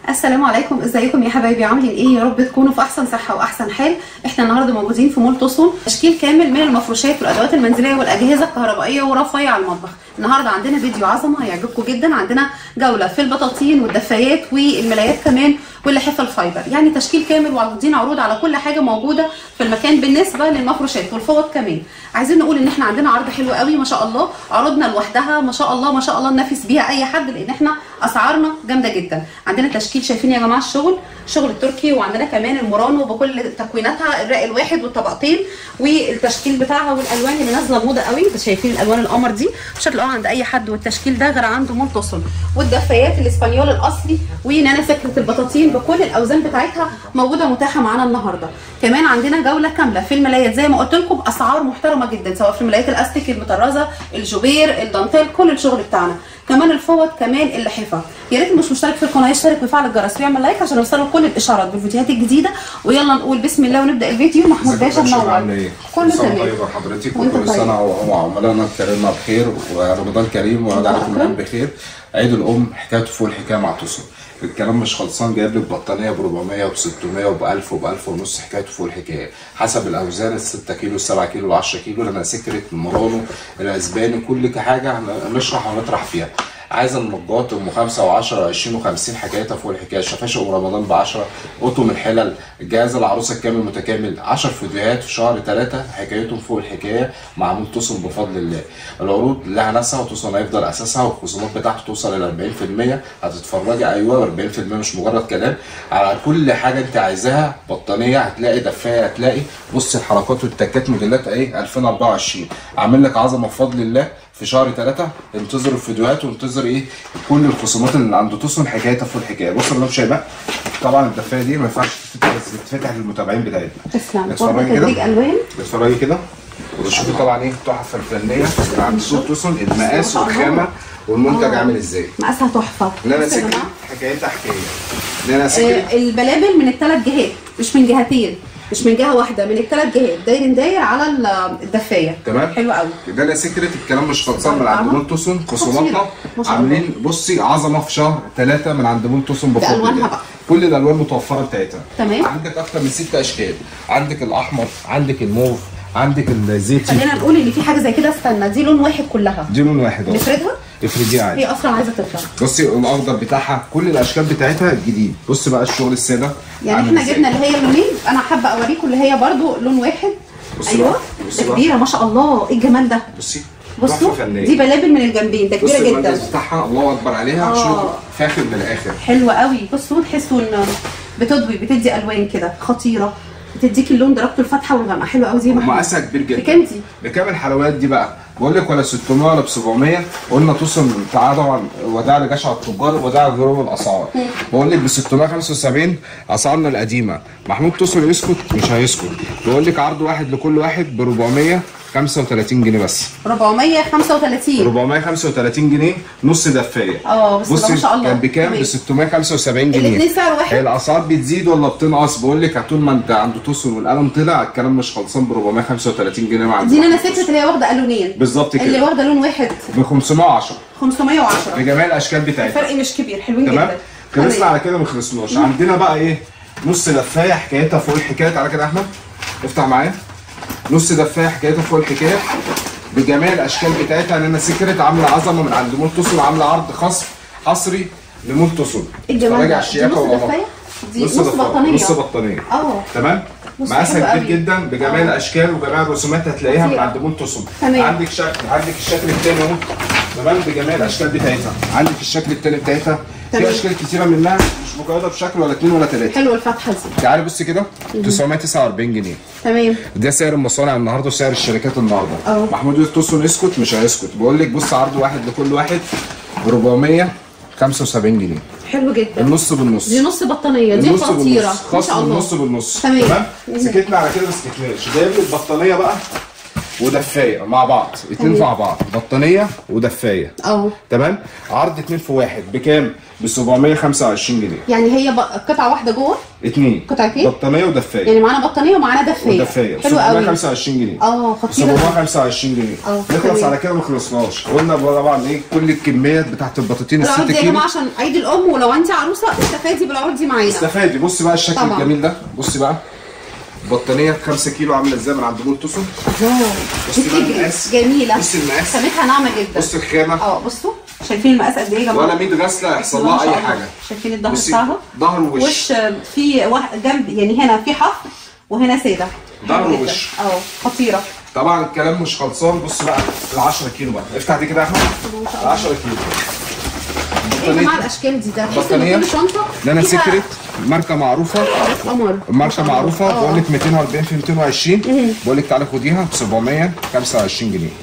السلام عليكم، ازيكم يا حبايبي؟ عاملين ايه؟ يا رب تكونوا في احسن صحه واحسن حال. احنا النهارده موجودين في مول توسون، تشكيل كامل من المفروشات والادوات المنزليه والاجهزه الكهربائيه ورفايع المطبخ. النهارده عندنا فيديو عظمه هيعجبكم جدا. عندنا جوله في البطاطين والدفايات والملايات كمان واللحاف الفايبر، يعني تشكيل كامل وعاملين عروض على كل حاجه موجوده في المكان بالنسبه للمفروشات والفوط كمان. عايزين نقول ان احنا عندنا عرض حلو قوي ما شاء الله، عروضنا لوحدها ما شاء الله ما شاء الله ننافس بيها اي حد، لان احنا اسعارنا جامده جدا. عندنا تشكيل شايفين يا جماعه الشغل التركي، وعندنا كمان المورانو بكل تكويناتها، الرق الواحد والطبقتين والتشكيل بتاعها والالوان اللي نازله موضه قوي. انتوا شايفين الالوان القمر دي مش هتلاقوها عند اي حد، والتشكيل ده غير عنده مول توسون. والدفايات الاسبانيول الاصلي ونانا فكره البطاطين بكل الاوزان بتاعتها موجوده متاحه معانا النهارده. كمان عندنا جوله كامله في الملايات زي ما قلت لكم باسعار محترمه جدا، سواء في الملايات الاستيك، المطرزه، الجوبير، الدانتيل، كل الشغل بتاعنا. كمان الفوط، كمان اللحفه. يا ريت مش مشترك في القناه يشترك ويفعل الجرس ويعمل لايك عشان يوصلوا كل الاشارات بالفيديوهات الجديده. ويلا نقول بسم الله ونبدا الفيديو. محمود باشا منور. كل سنه طيب حضرتك، وكل سنه وعملاءنا الكرام بخير، ورمضان كريم وعيد عليكم الام بخير. عيد الام حكايته فوق الحكايه مع توسون. الكلام مش خلصان، جايب لك بطانيه ب 400 وب 600 وب 1000 وب 1000 ونص، حكايته فوق الحكايه حسب الاوزان، ال 6 كيلو ال 7 كيلو ال 10 كيلو، انا سكرت المورانو الاسباني، كل حاجه هنشرح ونطرح فيها. عايزه المجات ام 5 و10 و20 و50، حكايتها فوق الحكايه. شفاشه ام رمضان ب 10، قطم الحلل، جهاز العروسه الكامل متكامل، 10 فيديوهات في شهر 3 حكايتهم فوق الحكايه مع مول توسون بفضل الله. العروض لها ناسها، وتوسون هيفضل اساسها، والخصومات بتاعته توصل ل 40%. هتتفرجي ايوه 40% مش مجرد كلام، على كل حاجه انت عايزاها. بطانيه هتلاقي، دفايه هتلاقي، بص الحركات والتكات موديلات اهي 2024. عامل لك عظمه بفضل الله في شهر 3. انتظروا الفيديوهات وانتظروا كل الخصومات اللي عند توسون حكايتها فوق الحكايه. بص اللي شايفاه طبعا الدفايه دي ما ينفعش تتفتح للمتابعين بتاعتنا. اتفرجي كده، اتفرجي كده وشوفي طبعا تحفه الفنيه عند سوق توسون، المقاس والخامه والمنتج عامل ازاي. مقاسها تحفه. انا سكت حكايتها انا سكت البلابل من الثلاث جهات، مش من جهتين، مش من جهه واحده، من الثلاث جهات، داير على الدفايه. تمام، حلو قوي. ده انا سكرت الكلام مش خلصان من عند مول توسون. خصوماتنا عاملين بصي عظمه في شهر 3 من عند مول توسون بفضل الله. كل الالوان متوفره بتاعتها. تمام. عندك اكتر من 6 اشكال، عندك الاحمر، عندك الموف، عندك الزيتي. خلينا نقول ان في حاجه زي كده. استنى، دي لون واحد كلها، دي لون واحد اهو. نفردها، افرديها عادي. هي اصلا عايزه تطلع. بصي الاخضر بتاعها، كل الاشكال بتاعتها الجديد. بص بقى الشغل الساده، يعني احنا جبنا اللي هي اللونين. انا حابه اوريكم اللي هي برده لون واحد. ايوه كبيره ما شاء الله. ايه الجمال ده؟ بصوا دي بلابل من الجنبين، ده كبيره جدا. البندز بتاعها الله اكبر عليها، شغل فاخر من الاخر. حلوه قوي. بصوا تحسوا ان بتضوي، بتدي الوان كده خطيره، بتديك اللون درجته الفاتحه والغامقه. حلوه قوي دي. مقاسها كبير جدا. بكام دي؟ بكام الحلويات دي بقى؟ بقول لك ولا 600 ولا ب 700. قلنا توسون طبعا وداع لجشع التجار وداع لغروب الاسعار. بقول لك ب 675 اسعارنا القديمه. محمود توسون يسكت مش هيسكت. بقول لك عرض واحد لكل واحد ب 435 جنيه بس. 435 جنيه نص دفايه. بسم الله ما شاء الله. كان بكام؟ ب 675 جنيه. الاثنين سعر واحد. الاسعار بتزيد ولا بتنقص؟ بقول لك طول ما انت عند توسون والقلم طلع الكلام مش خلصان. ب 435 جنيه مع دي انا فكره اللي هي واخده الوانين بالظبط كده، اللي واخده لون واحد ب 510 بجميع الاشكال بتاعتها. الفرق مش كبير. حلوين تمام. جدا. خلصنا على كده ما خلصناش. عندنا بقى نص دفايه حكايتها فوق الحكايه. تعالى كده يا احمد افتح معايا. نص دفايه حكايتها فوق الحكايه بجميع الاشكال بتاعتها. انا سكرت عامله عظمه من عند مول توسون، عامله عرض خاص حصري لمول توسون. اتفرجي على الشياكه والله. دي نص بطانيه. نص بطانيه. تمام. مقاسها كبير جدا بجميع الاشكال وجميع الرسومات هتلاقيها من عند مول توسون. عندك الشكل الثاني اهو. تمام، بجميع الاشكال بتاعتها. عندك الشكل الثاني بتاعتها. في اشكال كتيره منها مش مقيده بشكل ولا 2 ولا 3. حلوه الفتحه دي. تعالي بصي كده 949 جنيه. تمام. ده سعر المصانع النهارده وسعر الشركات النهارده. محمود توسون يسكت مش هيسكت. بقول لك بص عرض واحد لكل واحد ب 475 جنيه. حلو جدا. النص بالنص. دي نص بطانيه، دي خطيره ما شاء الله. النص بالنص. تمام. سكتنا على كده ما سكتناش. جايب لك بطانيه بقى ودفايه مع بعض، اتنين مع بعض، بطانيه ودفايه. تمام. عرض 2 في 1 بكام؟ ب 725 جنيه. يعني هي قطعه واحده جوه؟ اتنين قطعتين؟ بطانيه ودفايه. يعني معانا بطانيه ومعانا دفايه. ودفايه حلو قوي. 725 جنيه. خطيره. 725 جنيه. نخلص على كده ما خلصناش. قلنا طبعا ايه كل الكميات بتاعت البطاطين ال 6 كيلو. يا جماعه عشان عيد الام، ولو انت عروسه استفادي بالعروض دي معانا. استفادي. بصي بقى الشكل طبعا الجميل ده، بصي بقى بطانيه 5 كيلو عامله ازاي من عند مول توسون. بصي بقى المقاس جميله. بصي المقاس خامتها ناعمه جدا. بصي الخامه. بصوا شايفين المقاس قد ايه يا جماعه؟ ولا 100 غسله يحصل لها اي حاجه. شايفين الظهر بتاعها؟ ظهر ووش. في جنب يعني هنا في حفر وهنا ساده. ظهر ووش. خطيره. طبعا الكلام مش خلصان. بص بقى ال 10 كيلو بقى، افتح دي كده يا احمد. 10 كيلو. ايه يا جماعه الاشكال دي؟ ده بطانيه لانا سيكريت، ماركه معروفه. قمر. ماركه معروفه. بقول لك 240 في 220. بقول لك تعالى خديها ب 725 جنيه.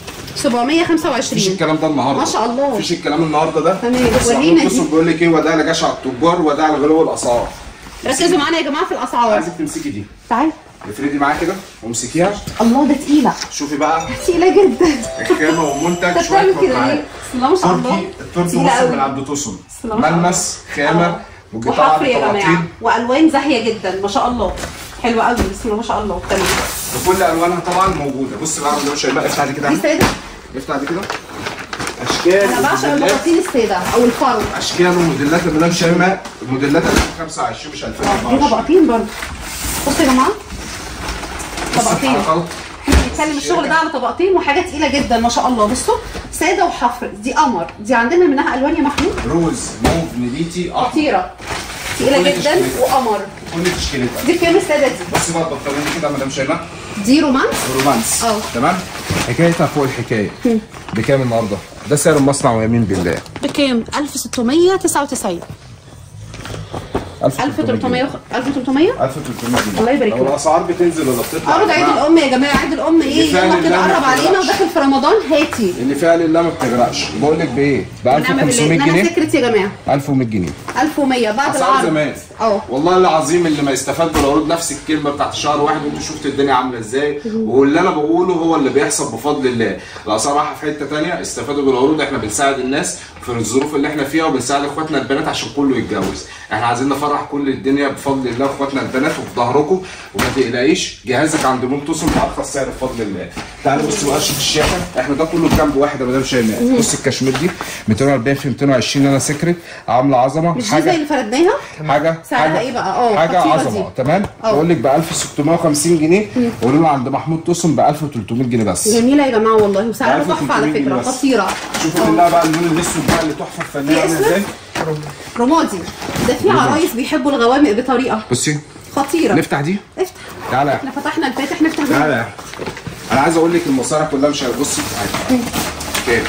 725. مفيش الكلام ده النهارده. ما شاء الله. مفيش الكلام النهارده ده. تمام. ورينا دي. بيقول لك ايه، وداع لجشع التجار، وداع لغلو الاسعار. ركزوا معانا يا جماعه في الاسعار. عايزك تمسكي دي. تعالي افردي معايا كده وامسكيها. الله ده تقيله. شوفي بقى تقيله جدا. الخامه والمنتج شويه كده. بسم الله ما شاء الله. التركي وصل من عند توسون. ملمس خامه وحفر يا جماعه والوان زاهيه جدا ما شاء الله. حلوه قوي بسم الله ما شاء الله. تمام. وكل الوانها طبعا موجوده. بص بقى يا شيماء افتح دي كده. دي ساده. افتح دي كده. اشكال انا بعشق البطاطين الساده او الفرو. اشكال وموديلات يا مدام شيماء. الموديلات 2025 مش 2024. دي طبقتين برضه. بصوا يا جماعه طبقتين. احنا بنتكلم الشغل ده على طبقتين وحاجه تقيله جدا ما شاء الله. بصوا ساده وحفر. دي قمر. دي عندنا منها الوان يا محمود. روز، موف، نبيتي، احمر. خطيره تقيله جدا وقمر. كل تشكيلتها. دي كام الساده دي؟ بصي بقى البطاريه دي كده يا مدام شيماء. دي رومانس. رومانس. تمام. حكايتها فوق الحكايه. بكام النهارده؟ ده سعر المصنع ويمين بالله. بكام؟ 1699. 1300 1300 جنيه. الله يبارك لك. الاسعار بتنزل ولا بتطلع؟ عرض عيد الام يا جماعه. عيد الام ايه؟ يلا كده قرب علينا وداخل في رمضان. هاتي اللي فيها لله ما بتغرقش. بقول لك بايه؟ ب 1500 جنيه. انا سكرت يا جماعه. 1100 جنيه. 1100 بعد العرض. زمان. والله العظيم اللي ما يستفاد بالعروض نفس الكلمه بتاعت شهر واحد وانتوا شفتوا الدنيا عامله ازاي. واللي انا بقوله هو اللي بيحصل بفضل الله. الاسعار رايحه في حته ثانيه. استفادوا بالعروض. احنا بنساعد الناس في الظروف اللي احنا فيها وبنساعد اخواتنا البنات عشان كله يتجوز. احنا عايزين نفرح كل الدنيا بفضل الله اخواتنا البنات وفي ظهركم. وما تقلقيش جهازك عند مول توسون بارخص سعر بفضل الله. تعالوا بصوا بقى شوف الشاشه. احنا ده كله بكام بواحد يا مدام شيماء؟ بص الكشمير دي 240 في 220 انا سكرت عامله عظمه. مش دي زي اللي فردناها؟ حاجه سعرها ايه بقى؟ حاجه عظمه. تمام. بقول لك ب 1650 جنيه. قولوا له عند محمود توسون ب 1300 جنيه بس. جميله يا جماعه والله وسعرها تحفه على فكره. خطيره. شوفوا بالله بقى اللون الاسود بقى اللي تحفه فنيه عامله ازاي. رمادي. ده في عرايس بيحبوا الغوامق بطريقه بصي خطيره. نفتح دي. افتح. تعالى احنا فتحنا الفاتح نفتح دي. تعالى. انا عايز اقول لك المصارع كلها مش هتبصي. كام؟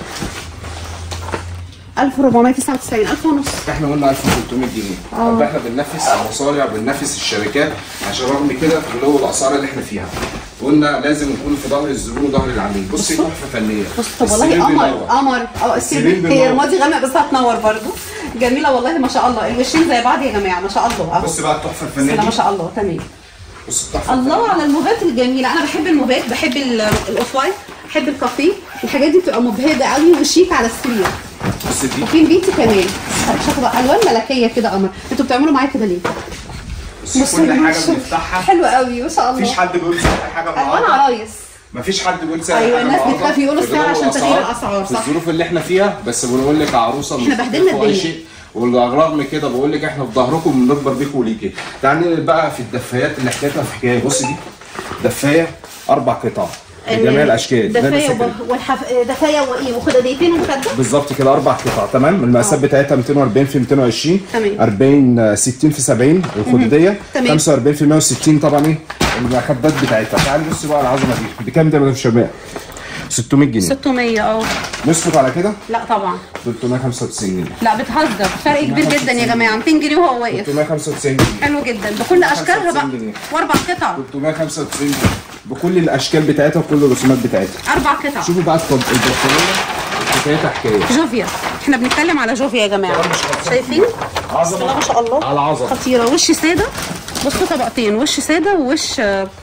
1499. 1000 ونص. احنا قلنا 1300 جنيه. طب احنا بننافس المصارع بننافس الشركات عشان رغم كده غلو الاسعار اللي احنا فيها. قلنا لازم نكون في ظهر الزبون وظهر العميل. بصي تحفه فنيه. بص طب والله قمر السرير هي رمادي غامق بس هتنور برضو. جميله والله ما شاء الله. الوشين زي بعض يا جماعه ما شاء الله. بصي بقى التحفه الفنيه ما شاء الله. تمام. بصي التحفه. الله على الموفات الجميله. انا بحب الموفات. بحب الاوف وايت. بحب الكافيه. الحاجات دي بتبقى مبهجه قوي وشيك على السرير. بصي دي. وفي البيتي كمان. شكلها الوان ملكيه كده قمر. انتوا بتعملوا معايا كده ليه؟ بصي كل حاجه بنفتحها حلوه قوي ما شاء الله. مفيش حد بيقول سعر حاجه النهارده. الوان عرايس. مفيش حد بيقول سعر. ايوه الناس بتخاف يقولوا السعر عشان تغيير الاسعار. صح. الظروف اللي احنا فيها بس بنقول لك عروسه احنا بهدلنا الدنيا. ورغم كده بقول لك احنا في ظهركم بنكبر بيكم وليكي. تعالي بقى في الدفايات اللي حكايتها في حكايه. بصي دي دفايه 4 قطع بجميع الاشكال. دفايه وايه وخداديتين ومخده بالظبط كده 4 قطع. تمام. المقاسات بتاعتها 240 في 220. تمام. 40 60 في 70 والخدوديه 45 في 160 طبعا ايه المخدات بتاعتها. تعالي بصي بقى العظمه دي بكام ده يا مدام شيماء؟ 600 جنيه. 600 نصرف على كده؟ لا طبعا 395 جنيه. لا بتهزر. فرق كبير جدا يا جماعه. 200 جنيه وهو واقف. 395 جنيه. حلو جدا بكل اشكالها بقى. واربع قطع 395 جنيه بكل الاشكال بتاعتها وكل الرسومات بتاعتها. 4 قطع. شوفوا بقى البطاريه حكايتها حكايه. جوفيا. احنا بنتكلم على جوفيا يا جماعه. شايفين؟ عظمه ما شاء الله على عظمه. خطيره. وش ساده. بصوا طبقتين. وش ساده ووش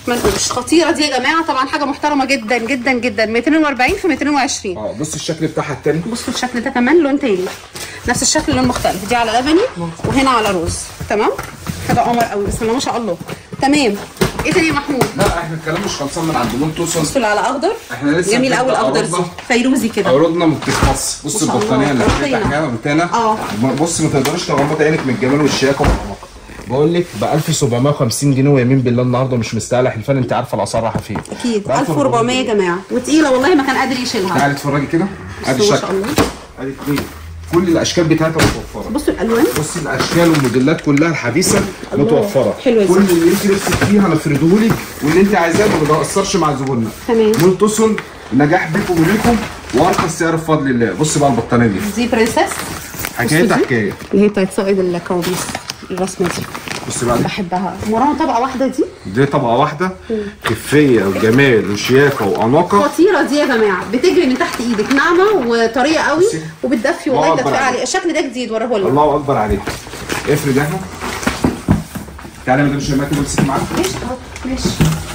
منقوش. خطيره دي يا جماعه، طبعا حاجه محترمه جدا جدا جدا. 240 في 220. بص الشكل بتاعها التاني، بصوا الشكل ده كمان لون تاني، نفس الشكل لون مختلف. دي على لبني وهنا على روز. تمام كده قمر قوي، بسم الله ما شاء الله. تمام. ايه تاني يا محمود؟ لا احنا الكلام مش خلصان من عند مول توصل. بصوا اللي على اخضر، احنا لسه جميل قوي الاخضر دي، فيروزي كده. عروضنا ما بتخلصش. بص البطانيه اللي فيها بتاعنا بص ما تقدرش تغمض عينك من الجمال والشياكه والعمق. بقول لك ب 1750 جنيه ويمين بالله النهارده مش مستاهله حلفان. انت عارفه الاسعار رايحه فين. اكيد 1400 يا جماعه، وتقيله والله ما كان قادر يشيلها. تعالي اتفرجي كده، ادي شكل، ادي اتنين، كل الاشكال بتاعتها متوفره. بصوا الالوان، بصي الاشكال والموديلات كلها الحديثه متوفره. حلوه كل اللي انت نفسك فيه هنفرده لك، واللي انت عايزاه ما بيتاثرش مع زبوننا. تمام. مول توصل نجاح بيكم وليكم وارخص سعر بفضل الله. بص بقى البطانيه دي برنسس، حكايتها حكايه، اللي هي بتاعت سائد الكوابيس الرسمه دي. بص بقى بحبها. مراهم طبقه واحده دي طبقه واحده، خفيه وجمال وشياكه واناقه. خطيره دي يا جماعه، بتجري من تحت ايدك، ناعمه وطريه قوي وبتدفي والله. تدفي عليه. الشكل ده جديد وراه لنا. الله اكبر عليك. افرد احنا، تعالى يا مدام شيماء كده امسك معاك. ماشي ماشي.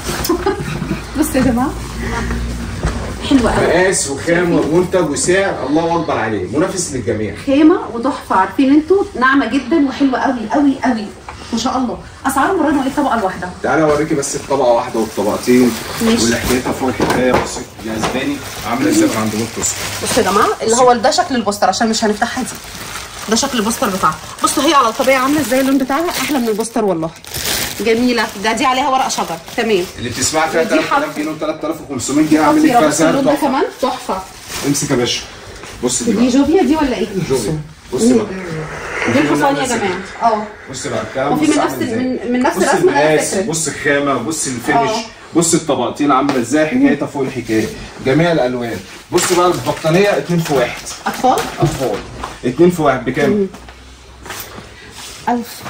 بصوا يا جماعه حلوه قوي، مقاس وخامه ومنتج وسعر الله اكبر عليه، منافس للجميع. خامه وتحفه، عارفين انتوا، ناعمه جدا وحلوه قوي قوي قوي ما شاء الله. اسعار مراد ايه الطبقه الواحده؟ تعالى اوريكي بس الطبقه واحده والطبقتين واللي حكايتها فوق الحكايه. بصي يا اسباني عامله ازاي من عند مول توصل. بصوا يا جماعه اللي هو ده شكل البوستر عشان مش هنفتحها دي. ده شكل البوستر بتاعها. بصوا هي على الطبيعه عامله ازاي، اللون بتاعها احلى من البوستر والله. جميله. دي عليها ورق شجر. تمام. اللي بتسمعي فيها 3000 جنيه و 3500 جنيه عامل لك فيها سعر ده كمان تحفه. امسك يا باشا. بص دي جوبيا دي ولا ايه؟ جوبيا. بصي بقى دي الحصان يا جماعه. بص بقى الكلام وفي من نفس الرسمه اللي انا فاكره. بص الخامه، بص الفينش، بص الطبقتين عامله ازاي، حكايتها فوق الحكايه، جميع الالوان. بص بقى البطانيه 2 في 1. اطفال 2 في 1 بكام؟ 1000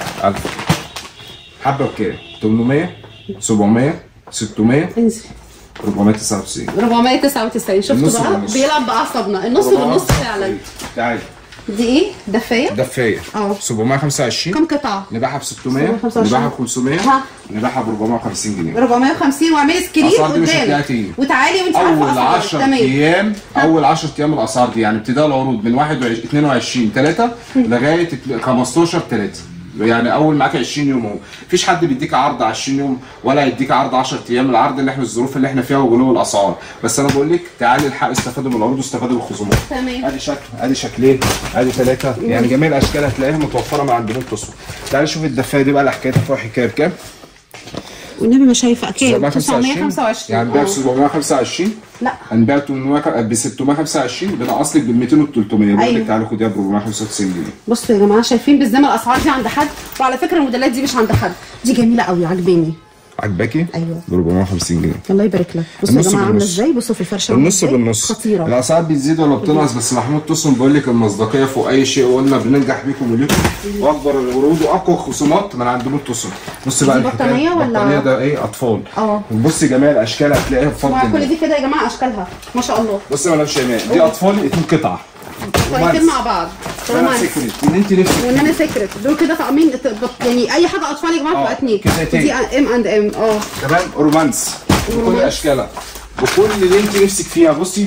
حبه بكام؟ 800 700 600 انزل 499 499. شفتوا بقى بيلعب باعصابنا. النص بالنص فعلا. تعالي دي ايه؟ دفايه 725. كم قطعه؟ نبيعها ب 600، نبيعها ب 500، نبيعها ب 450 جنيه. 450 واعملي سكرين قدام وتعالي وانت عارفه اول 10 ايام اول 10 ايام الاسعار دي، يعني ابتداء العروض من 22 3 لغايه 15 3، يعني اول معاك 20 يوم اهو. مفيش حد بيديك عرض 20 يوم ولا يديك عرض 10 ايام. العرض اللي احنا الظروف اللي احنا فيها وغلو الاسعار. بس انا بقول لك تعالي الحق استفادوا من العروض واستفادوا من الخصومات. تمام. ادي شكل، ادي شكلين، ادي 3، يعني جميع الاشكال هتلاقيها متوفره من عند مول توصل. تعالي شوفي الدفايه دي بقى اللي حكايتها فوق حكايه بكام؟ والنبي ما شايفه كام؟ 925 يعني هنبيع ب 725. لا هنبيع ب 625 بنقص لك بال 200 وال 300. بقول لك تعالي خديها ب 495 جنيه. بصوا يا جماعه شايفين بالذمه الاسعار دي عند حد؟ وعلى فكره الموديلات دي مش عند حد، دي جميله قوي عجباني. عجباكي؟ ايوه ب 450 جنيه. الله يبارك لك. بصوا يا جماعه عامله ازاي، بصوا في الفرشه النص بالنص. خطيره. الاسعار بتزيد ولا بتنقص، بس محمود توصل بقول لك المصداقيه فوق اي شيء، وقلنا بننجح بيكم وليكم واكبر العروض واقوى خصومات من عند مول توصل. بص بقى البطانيه ولا البطانيه ده ايه اطفال. بصي جميع الاشكال هتلاقيها بفضل الله. كل دي كده يا جماعه اشكالها ما شاء الله. بصي يا مدام شيماء دي اطفال 2 قطعه كويسين مع بعض. رومانس وان انت نفسك وان انا سكرت دول كده طقمين، يعني اي حاجه اطفال يا جماعه تبقى 2. دي ام تمام. رومانس بكل اشكالها بكل اللي انت نفسك فيها. بصي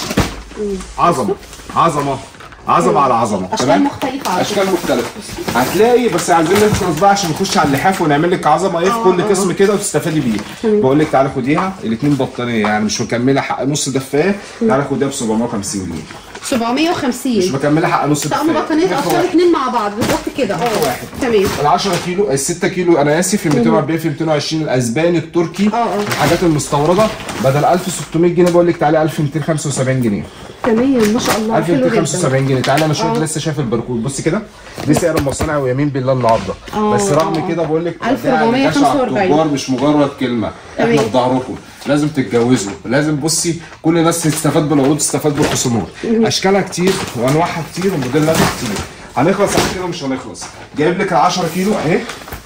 عظمه عظمه عظمه على عظمه. اشكال مختلفه اشكال مختلفه هتلاقي، بس عايزين نخلص بقى عشان نخش على اللحاف ونعمل لك عظمه ايه في كل قسم كده وتستفادي بيه. بقول لك تعالي خديها الاثنين بطانيه، يعني مش مكمله حق نص دفايه. تعالي خديها ب 750 جنيه. 750 مش مكمله حق نص دفايه. طقم بطانيه اطفال 2 مع بعض بالظبط كده. تمام. ال 10 كيلو ال 6 كيلو انا اسف، ال 240 في 220 الاسباني التركي الحاجات المستورده بدل 1600 جنيه بقول لك تعالي 1275 جنيه. تمام ما شاء الله. 1275 جنيه. تعالى انا شويه لسه شايف الباركود. بصي كده دي سعر المصانع ويمين بالله النهارده. بس رغم كده بقول لك 1445 مش مجرد كلمه، احنا في ظهركم. لازم تتجوزوا، لازم بصي كل الناس تستفاد بالعروض تستفاد بالخصومات. اشكالها كتير وانواعها كتير وموديلاتها كتير. هنخلص على كده مش هنخلص. جايب لك ال 10 كيلو اهي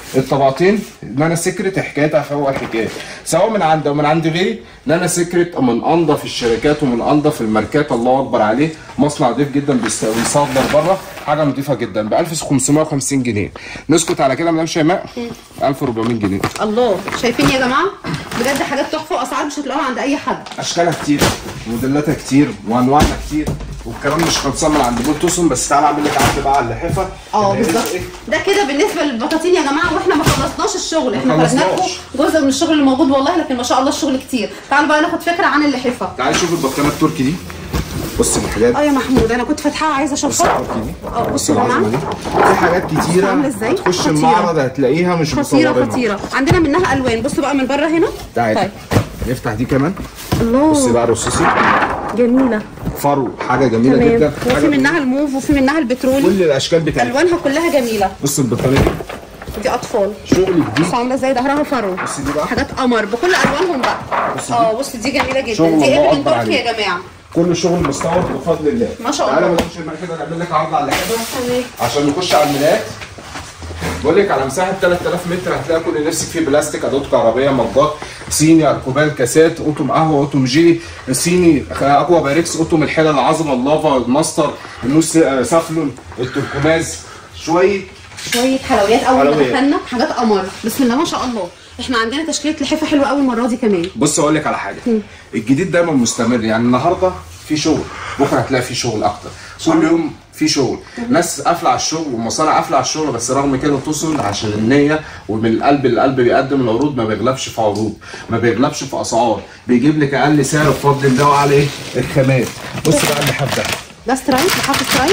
الطبقتين نانا سيكريت حكايتها فوق الحكايه، سواء من عند او من عند غيري. نانا سيكريت من انظف الشركات ومن انظف الماركات، الله اكبر عليه، مصنع نضيف جدا بيصدر بره، حاجه نضيفه جدا ب 1550 جنيه. نسكت على كده يا مدام شيماء؟ 1400 جنيه. الله، شايفين يا جماعه؟ بجد حاجات تحفه واسعار مش هتلاقوها عند اي حد. اشكالها كتير وموديلاتها كتير وانواعها كتير، والكلام مش خلصان من عند بولتوسون. بس تعالى اعمل لك عرض بقى على اللحافه. بالظبط. ده كده بالنسبه للبطاطين يا جماعه، واحنا ما خلصناش الشغل، احنا خلصنا لكم جزء من الشغل اللي موجود والله، لكن ما شاء الله الشغل كتير. تعالوا بقى ناخد فكره عن اللحافه. تعالى شوف البطانه التركي دي. بص الحاجات يا محمود، انا كنت فاتحاها عايزه اشوفها. بص العظمه دي، في حاجات كتيره هتخش المعرض هتلاقيها مش مصورينها. خطيره. عندنا منها الوان. بصوا بقى من بره هنا. طيب نفتح دي كمان. الله، بصي بقى رصاصي جميله، فرو، حاجه جميله تمام. جدا. وفي منها الموف وفي منها البترولي، كل الاشكال بتاعتها الوانها كلها جميله. بص البطانيه دي اطفال، شغل جديد. بص عامله ازاي، ظهرها فرو. بص دي بقى حاجات قمر بكل الوانهم بقى. بص دي جميله جدا. دي ايه من تركي يا جماعه؟ كل شغل مستورد بفضل الله ما شاء الله. تعالى ما نخش كده نعمل لك عرض على اللحافه عشان نخش على الملايات. بقول لك على مساحه 3000 متر هتلاقي كل اللي نفسك فيه بلاستيك، ادوات كهربائيه، مجات، صيني، الكوبال، كاسات، قطم قهوه، قطم جيلي، صيني، اكوا باريكس، قطم الحلل، العظمه، اللافا، الماستر، النص سافلون، التركماز، شويه حلويات. اول ما دخلنا حاجات قمر، بسم الله ما شاء الله. احنا عندنا تشكيله لحافه حلوه قوي المره دي كمان. بص اقول لك على حاجه، الجديد دايما مستمر، يعني النهارده في شغل، بكره هتلاقي في شغل اكتر، كل يوم في شغل. ناس قافله على الشغل والمصانع قافله على الشغل، بس رغم كده توصل عشان النيه ومن القلب للقلب بيقدم العروض، ما بيغلبش في عروض، ما بيغلبش في اسعار، بيجيب لك اقل سعر بفضل الله وعلى ايه؟ الخامات. بص بقى اللحاف ده سترايب، لحاف سترايب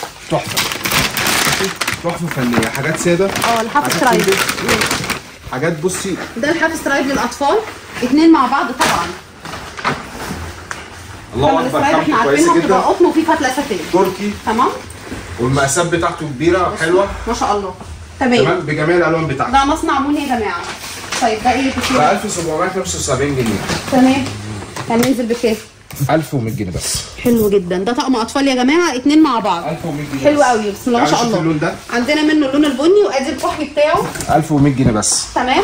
تحفه فنيه، حاجات ساده. لحاف سترايب، حاجات. بصي ده لحاف سترايب للاطفال، اتنين مع بعض طبعا. الله اكبر، احنا عارفينها بتبقى قطن وفي فتله ساتين تركي، تمام. والمقاسات بتاعته كبيره حلوه ما شاء الله، تمام بجميع الالوان بتاعته. ده مصنع موني يا جماعه. طيب ده ايه ب 1775 جنيه. تمام. هننزل بكام؟ 1100 جنيه بس. حلو جدا. ده طقم اطفال يا جماعه، اتنين مع بعض. 1100 جنيه حلو قوي، بسم الله ما شاء الله. اللون ده عندنا منه اللون البني، وادي الكحلي بتاعه 1100 جنيه بس. تمام.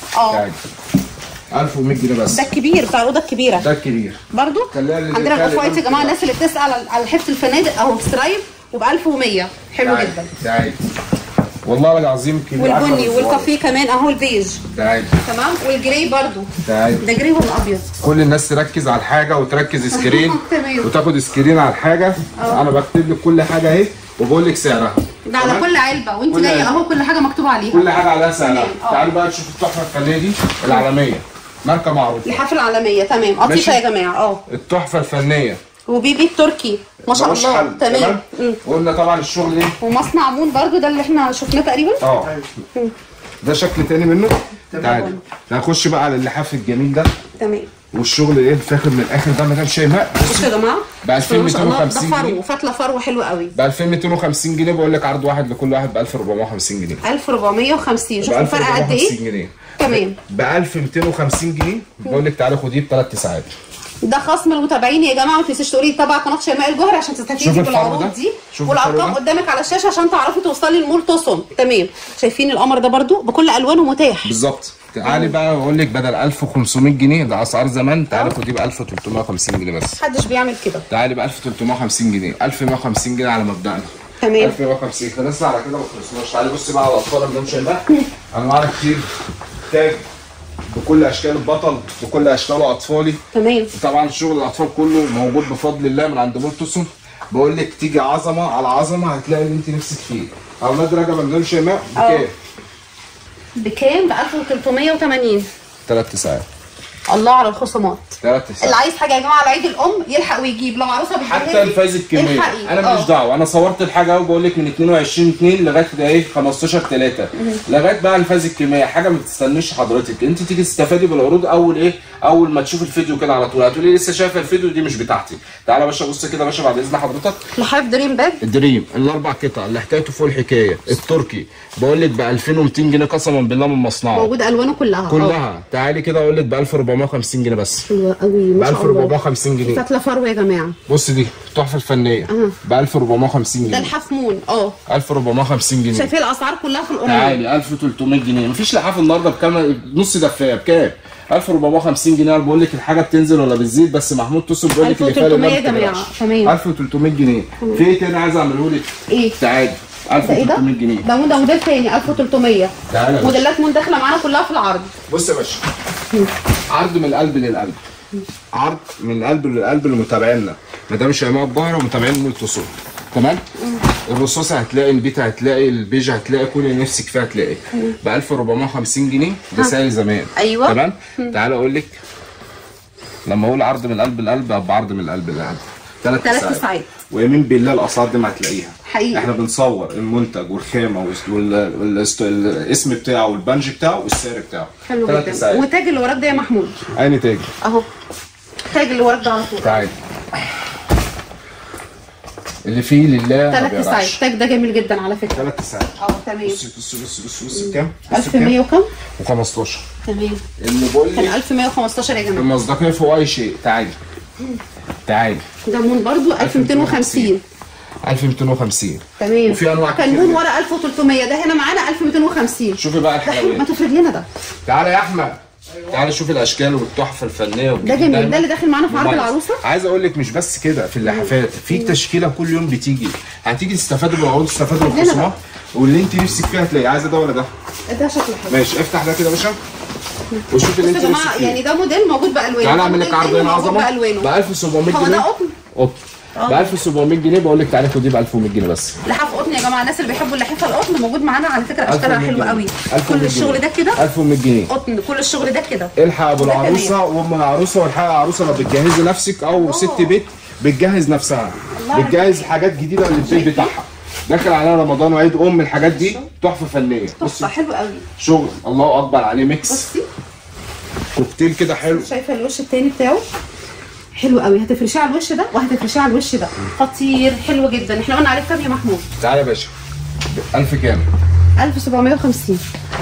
1100 جنيه بس. ده الكبير بتاع الاوضه الكبيره. ده الكبير برضو. عندنا الاوف وايت يا جماعه، الناس اللي بتسال على حفظ الفنادق اهو سترايب وب 1100. حلو جدا. تعالي والله العظيم كبير. والبني والكافيه كمان اهو البيج. تعالي تمام. والجراي برضو. تعالي. ده جراي والابيض. كل الناس تركز على الحاجه وتركز سكرين وتاخد سكرين على الحاجه. انا بكتب لك كل حاجه اهي وبقول لك سعرها. ده على كل علبه وانت جايه اهو، كل حاجه مكتوب عليها، كل حاجه عليها سعرها. تعالوا بقى نشوف التحفه الفنيه دي العالميه، ماركه معروفه، لحاف العالميه. تمام. قطيفه يا جماعه. التحفه الفنيه وبيبي التركي ما شاء الله. تمام. وقلنا طبعا الشغل ايه، ومصنع مون برضو، ده اللي احنا شفناه تقريبا. ده شكل تاني منه. تعالى نخش بقى على اللحاف الجميل ده. تمام. والشغل ايه الفاخر من الاخر ده مدام شيماء. بصوا يا جماعه ب 2250 جنيه. ده فرو، فتله فرو حلو قوي. ب 2250 جنيه. بقول لك عرض واحد لكل واحد ب 1450 جنيه. 1450. شوفوا الفرق قد ايه. تمام. ب 1250 جنيه. بقول لك تعالى خديه ب3 ساعات. ده خصم المتابعين يا جماعه، ما تنسيش تقولي تبع قناه شيماء الجوهري عشان تستفيدي بالعروض دي. والارقام قدامك على الشاشه عشان تعرفي توصلي لمول توسون. تمام. شايفين القمر ده برضو بكل الوانه متاح. بالظبط. تعالي بقى اقول لك بدل 1500 جنيه ده اسعار زمان، تعالي خديه ب 1350 جنيه بس. محدش بيعمل كده. تعالي ب 1350 جنيه، 1150 جنيه على مبدأنا. تمام. 1150. خلصنا على كده ما خلصناش. تعالي بصي بقى على الاطفال اللي مش شايفاها، انواع كتير، تاج بكل اشكال البطل بكل اشكاله اطفالي. تمام. طبعا شغل الاطفال كله موجود بفضل الله من عند مول توسون. بقول لك تيجي عظمه على عظمه هتلاقي اللي انت نفسك فيه. اولاد رجب مدام شيماء بكام؟ ب 1380. 3 ساعات. الله على الخصومات. 3 ساعات. اللي عايز حاجه يا جماعه على عيد الام يلحق ويجيب، لو عروسه بتجهز حتى الفايز الكميه انا ماليش دعوه. انا صورت الحاجه اهو، بقول لك من 22/2 لغايه ايه 15/3 لغايه بقى الفايز الكميه. حاجه ما تستنيش حضرتك، انت تيجي تستفادي بالعروض اول ما تشوف الفيديو كده على طول. هتقولي لسه شايفه الفيديو، دي مش بتاعتي. تعالى يا باشا بص كده يا باشا بعد اذن حضرتك. لحاف دريم باج، الدريم الاربع قطع اللي حكايته فوق الحكايه، التركي بقول لك ب 2200 جنيه قسما بالله من مصنعه، موجود الوانه كلها. تعالي كده اقول لك ب 1400 1450 جنيه بس. حلوه قوي ما شاء الله. ب 1450 جنيه. فتله فرو يا جماعه. بص دي تحفه الفنيه ب 1450 جنيه. ده الحاف مون 1450 جنيه. شايفين الاسعار كلها في القريب. تعالي 1300 جنيه. مفيش لحاف النهارده بكام؟ نص دفايه بكام؟ 1450 جنيه. انا بقول لك الحاجه بتنزل ولا بتزيد، بس محمود توصل بيقول لك اللي فيها 1300 يا جماعه. تمام 1300 جنيه. في ايه تاني عايز اعمله لك؟ ايه؟ تعالي 1300 جنيه. ده موديل تاني 1300. تعالى موديلات مون داخله معانا كلها في العرض. بص يا باشا، عرض من القلب للقلب، عرض من القلب للقلب لمتابعينا مدام شيماء الظاهره ومتابعين من التصوير. تمام. الرصاصه هتلاقي، البيتا هتلاقي، البيج هتلاقي، كل اللي نفسك فيها هتلاقي ب 1450 جنيه. ده سعر زمان. ايوه تمام. تعالى اقول لك، لما اقول عرض من القلب للقلب ابقى عرض من القلب للقلب. 3 ساعات. ويمين بالله الاسعار دي ما هتلاقيها حقيقي. احنا بنصور المنتج والخامه والاسم بتاعه والبنج بتاعه والسعر بتاعه. حلو جدا. وتاج اللي وراك ده يا محمود؟ اين تاج؟ اهو تاج اللي وراك ده على طول. تعالى اللي فيه لله 3 ساعات. التاج ده جميل جدا على فكره. 3 ساعات. تمام. بص بكام؟ 1100 وكم؟ و15. تمام. اللي بقول لك كان 1115 يا جماعه. المصداقيه فوق اي شيء. تعالي تعالي. ده مون برضو 1250. 1250. تمام. وفي انواع كان مون ورا 1300. ده هنا معانا 1250. شوفي بقى الحلويات. ما تفرد لنا ده. تعالى يا احمد، تعالى شوف الاشكال والتحفه الفنيه ده جميل. ده اللي داخل معانا في عرض العروسه. عايز اقول لك مش بس كده، في اللحافات في تشكيله كل يوم بتيجي، هتيجي تستفادوا بالعروض، تستفادوا بالخصومات، واللي انت نفسك فيها هتلاقي. عايزه ده ولا ده؟ ده شكله حلو. ماشي افتح ده كده يا باشا وشوف اللي انت نفسك فيه. يعني ده موديل موجود بالوانه. تعالى اعمل لك عرض هنا عظمه ب 1700 جنيه. هو ده قطن؟ قطن ب 1700 جنيه. بقول لك تعالى خديه ب 1100 جنيه بس. لحاف قطن يا جماعه. الناس اللي بيحبوا اللحافه القطن موجود معانا على فكره. اشكالها حلوه قوي. كل الشغل ده كده 1100 جنيه قطن. كل الشغل ده كده. الحق ابو العروسه وام العروسه والحق العروسه لو بتجهزي نفسك او ست بيت بتجهز نفسها، بتجهز حاجات جديده للبيت بتاعها. داخل على رمضان وعيد الحاجات دي تحفه فنيه. تحفه حلو قوي. شغل الله اكبر عليه. ميكس بصي كوكتيل كده حلو. شايفه الوش التاني بتاعه حلو قوي. هتفرشيه على الوش ده وهتفرشيه على الوش ده. خطير حلو جدا. احنا قلنا عليه كام يا محمود؟ تعالى يا باشا 1000 كام؟ 1750.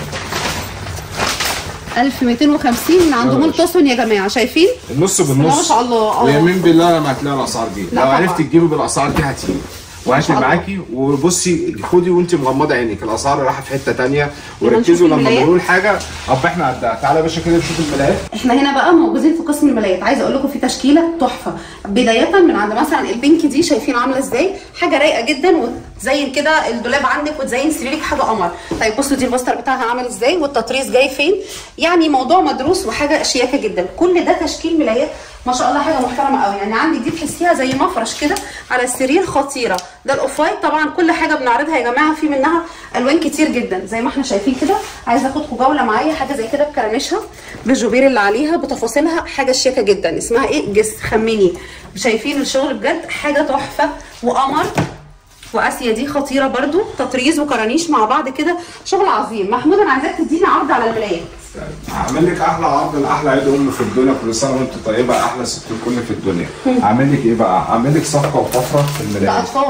1250 من عند مول توسون يا جماعه. شايفين النص بالنص ما شاء الله. ويمين بالله لما هتلاقي الاسعار دي. لو عرفتي تجيبي بالاسعار دي هتيجي وهاتي معاكي. وبصي خدي وانت مغمضه عينك، الاسعار رايحه في حته ثانيه. وركزوا لما بنقول حاجه ابقى احنا قدها. تعالى يا باشا كده نشوف الملايات. احنا هنا بقى موجودين في قسم الملايات. عايزه اقول لكم في تشكيله تحفه، بدايه من عند مثلا البينك دي. شايفين عامله ازاي؟ حاجه رايقه جدا وتزين كده الدولاب عندك وتزين سريرك حاجه قمر. طيب بصوا دي البوستر بتاعها عامل ازاي والتطريز جاي فين. يعني موضوع مدروس وحاجه شياكه جدا. كل ده تشكيل ملايات ما شاء الله، حاجه محترمه قوي. يعني عندك دي تحسيها زي مفرش كده على السرير. خطيره. ده الاوف وايت. طبعا كل حاجه بنعرضها يا جماعه في منها الوان كتير جدا زي ما احنا شايفين كده. عايزه اخدكم جوله معايا. حاجه زي كده بكرانيشها بالجوبير اللي عليها بتفاصيلها. حاجه شياكه جدا. اسمها ايه؟ جس خميني. شايفين الشغل بجد حاجه تحفه وقمر. واسيا دي خطيره برده. تطريز وكرانيش مع بعض كده. شغل عظيم. محمود انا عايزاك تديني عرض على الملايات. هعمل لك احلى عرض لاحلى عيد في الدنيا. كل سنه وانت طيبه. احلى ست الكل في الدنيا. هعمل لك ايه بقى؟ هعمل لك صفقه وطفره في الملايات. ده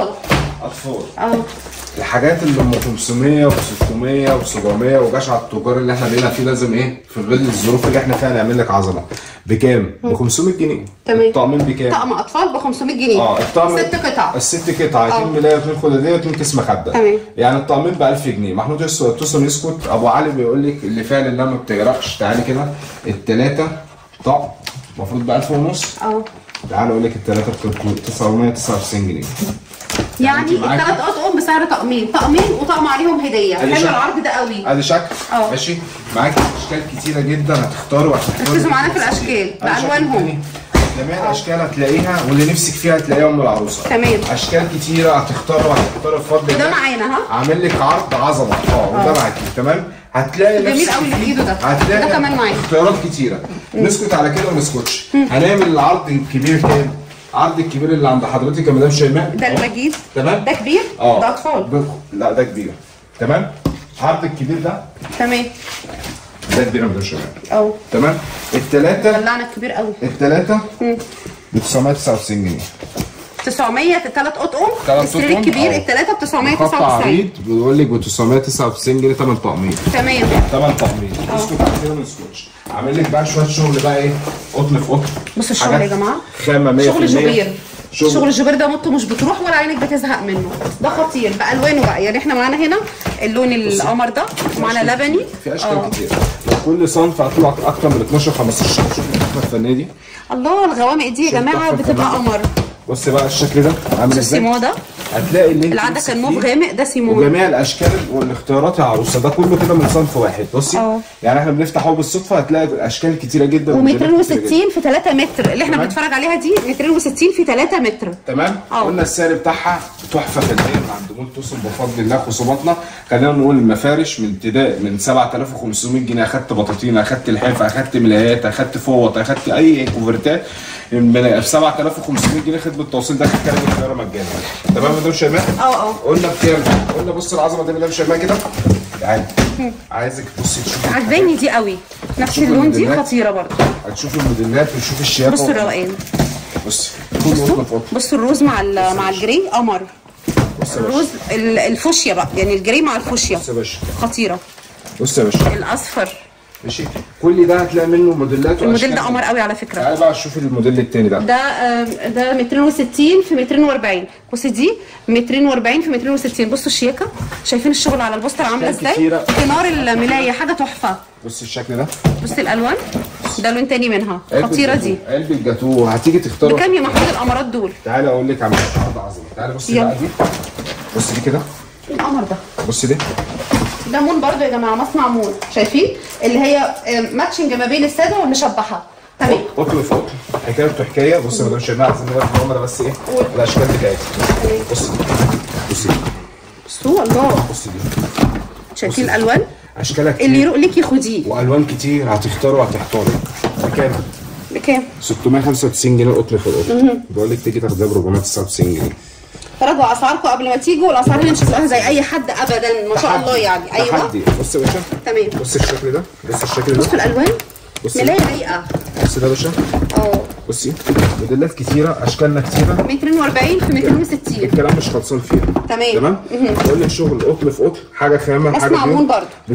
اطفال. الحاجات اللي ام 500 و600 و700 وجشع التجار اللي احنا بقينا فيه لازم ايه في ظل الظروف اللي احنا فيها نعمل لك عظمه. بكام؟ ب 500 جنيه. تمام. الطقمين بكام؟ طقم اطفال ب 500 جنيه. الطقم 6 قطع. الست قطع 2 ملايه و2 خداديه و2 كيس مخده. تمام. يعني الطقمين ب 1000 جنيه. محمود توصل يسكت. ابو علي بيقول لك اللي فعلا لما ما بتجرأش. تعالي كده الثلاثه طقم المفروض ب 1000 ونص. تعالى اقول لك الثلاثه ب 999 جنيه. يعني الثلاث اطقم بسعر طقمين وطقم عليهم هديه. حلو العرض ده قوي. ادي شكل. ماشي معاكي اشكال كتيره جدا هتختاروا ركزوا معانا في الاشكال بالوانهم. جميع الاشكال هتلاقيها واللي نفسك فيها هتلاقيها ام العروسه. تمام. اشكال كتيره هتختاروا بفضل الله. وده معانا عامل لك عرض عظمه. وده معاكي. تمام. هتلاقي جميل قوي اللي في ايده ده. هتلاقي ده كمان معانا اختيارات كتيره. نسكت على كده وما نسكتش. هنعمل العرض الكبير كام؟ العرض الكبير اللي عند حضرتك يا مدام شيماء ده المجيد. تمام. ده كبير. ده اطفال. لا ده كبير. تمام. العرض الكبير ده تمام. ده كبير يا مدام شيماء. تمام. الثلاثه دلعنا الكبير قوي. الثلاثه ب 999 جنيه. 900 الثلاث اطقم. تلات السرير أطقم، الكبير الثلاثه ب 999. خط عريض بيقول لك ب 999 جنيه 8 طقمين. تمام 8 طقمين. اسكت على كده ما نسكتش. عامل لك بقى شويه شغل بقى ايه؟ قطن في قطن. بصوا الشغل يا جماعه، خامه 100%. شغل جوبير. شغل الجوبير ده مطه مش بتروح ولا عينك بتزهق منه، ده خطير بالوانه بقى. يعني احنا معانا هنا اللون القمر ده، ومعانا لبني في اشكال كتير. كل صنف هتطلع اكتر من 12 15 شكل. شوف الخامه الفنيه دي. الله الغوامق دي يا جماعه بتبقى قمر. بص بقى الشكل ده عامل ازاي؟ السيمو ده هتلاقي اللي العاده كان موف غامق، ده سيمو. وجميع الاشكال والاختيارات يا عروسه ده كله كده من صنف واحد. بصي يعني احنا بنفتح اهو بالصدفه هتلاقي اشكال كتيره جدا. و260 في 3 متر اللي احنا بنتفرج عليها دي 260 في 3 متر. تمام. قلنا السعر بتاعها تحفه فنيه من عند مول توسن بفضل الله. خصوماتنا خلينا نقول المفارش من ابتداء من 7500 جنيه. اخدت بطاطين، اخدت لحاف، اخدت ملايات، اخدت فوط، اخدت اي كوفرتات ب 7500 جنيه خدمه توصيل داخل كارت الطياره مجانا. تمام يا مدام شيماء؟ قلنا بكام؟ قلنا بص العظمه دي مدام شيماء كده. تعالي عايزك تبصي تشوفي. عجباني دي قوي، نفس اللون دي خطيره برضه. هتشوفي الموديلات وتشوفي الشياكه. بصوا الروقان. بصي بصوا الروز مع الجري قمر. الروز الفوشيا بقى، يعني الجري مع الفوشيا. بص يا باشا خطيره. بص يا باشا الاصفر. ماشي. كل ده هتلاقي منه موديلات. الموديل ده قمر قوي على فكره. تعالى بقى شوفي الموديل التاني ده. ده 260 في 240. بص دي 240 في 260. بصوا الشياكه، شايفين الشغل على البوستر عامله ازاي؟ كنار الملايه حاجه تحفه. بص الشكل ده. بص الالوان، ده لون تاني منها خطيره دي. قلب الجاتوه هتيجي تختار بكام يا محمود القمرات دول؟ تعالى اقول لك عامل عرض عظيم. تعالى بصي بقى دي. بصي دي كده. القمر ده. بصي دي. ده مون برضو يا جماعه، مصنع مون. شايفين اللي هي ماتشنج ما بين الساده والمشبحه. تمام. قطن في قطن، حكايه حكايه. بصي يا مدام شيماء عايزين نوري الكاميرا بس ايه الاشكال بتاعتها. بصي بصي بصوا الله. بصي دي. شايفين الالوان؟ اشكالها كتير اللي يروق لك خديه. والوان كتير هتختاروا وهتحتاروا. بكام؟ بكام؟ 695 جنيه قطن في القطن. بقول لك تيجي تاخديها ب 499 جنيه. راجعوا اسعاركم قبل ما تيجوا، والاسعار هنا مش هتلاقوها زي اي حد ابدا ما شاء الله يعني. ايوه تحدي. بص يا باشا. تمام. بص الشكل ده. بص الشكل ده. بصوا الالوان ملايه رايقه. بص ده يا باشا. بصي موديلات كتيره، اشكالنا كتيره. 240 في 260. الكلام مش خلصان فيها. تمام. بقول لك شغل قطن في قطن، حاجه خامه، حاجه مصنع برضه ب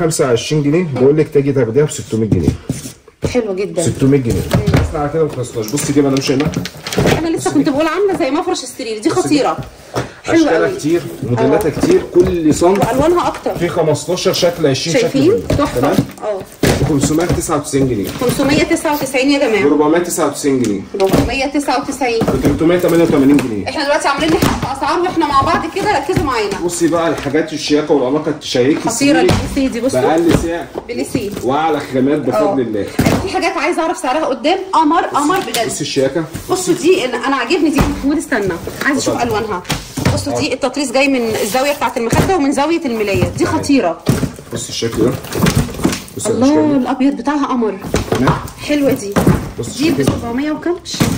825 جنيه. بقول لك تيجي تاخديها ب 600 جنيه. حلوه جدا. 600 جنيه. احنا على كده ما خلصناش. بصي دي مدام شيماء. انا لسه كنت بقول عامله زي مفرش السرير، دي خطيره. حلوه اشكالها كتير وموديلاتها كتير. كل صنف والوانها اكتر. في 15 شكل 20 شكل. شايفين؟ تحفه. 599 جنيه. 599 يا جماعه. 499 جنيه. 499. 388 جنيه. احنا دلوقتي عاملين نحط اسعار واحنا مع بعض كده، ركزوا معانا. بصي بقى الحاجات الشياكه والاناقه تشيكي خطيره. البليسي دي بصوا باقل سعر. بليسي واعلى خامات بفضل الله. في حاجات عايزه اعرف سعرها قدام. قمر بجد. بصي الشياكه. بصوا دي انا عاجبني دي. محمود استنى عايز اشوف الوانها. بصوا دي التطريز جاي من الزاويه بتاعت المخده ومن زاويه الملايه، دي خطيره. بصي الشكل ده. بصي الله الابيض بتاعها قمر. حلوه دي. دي ب 700 وكم.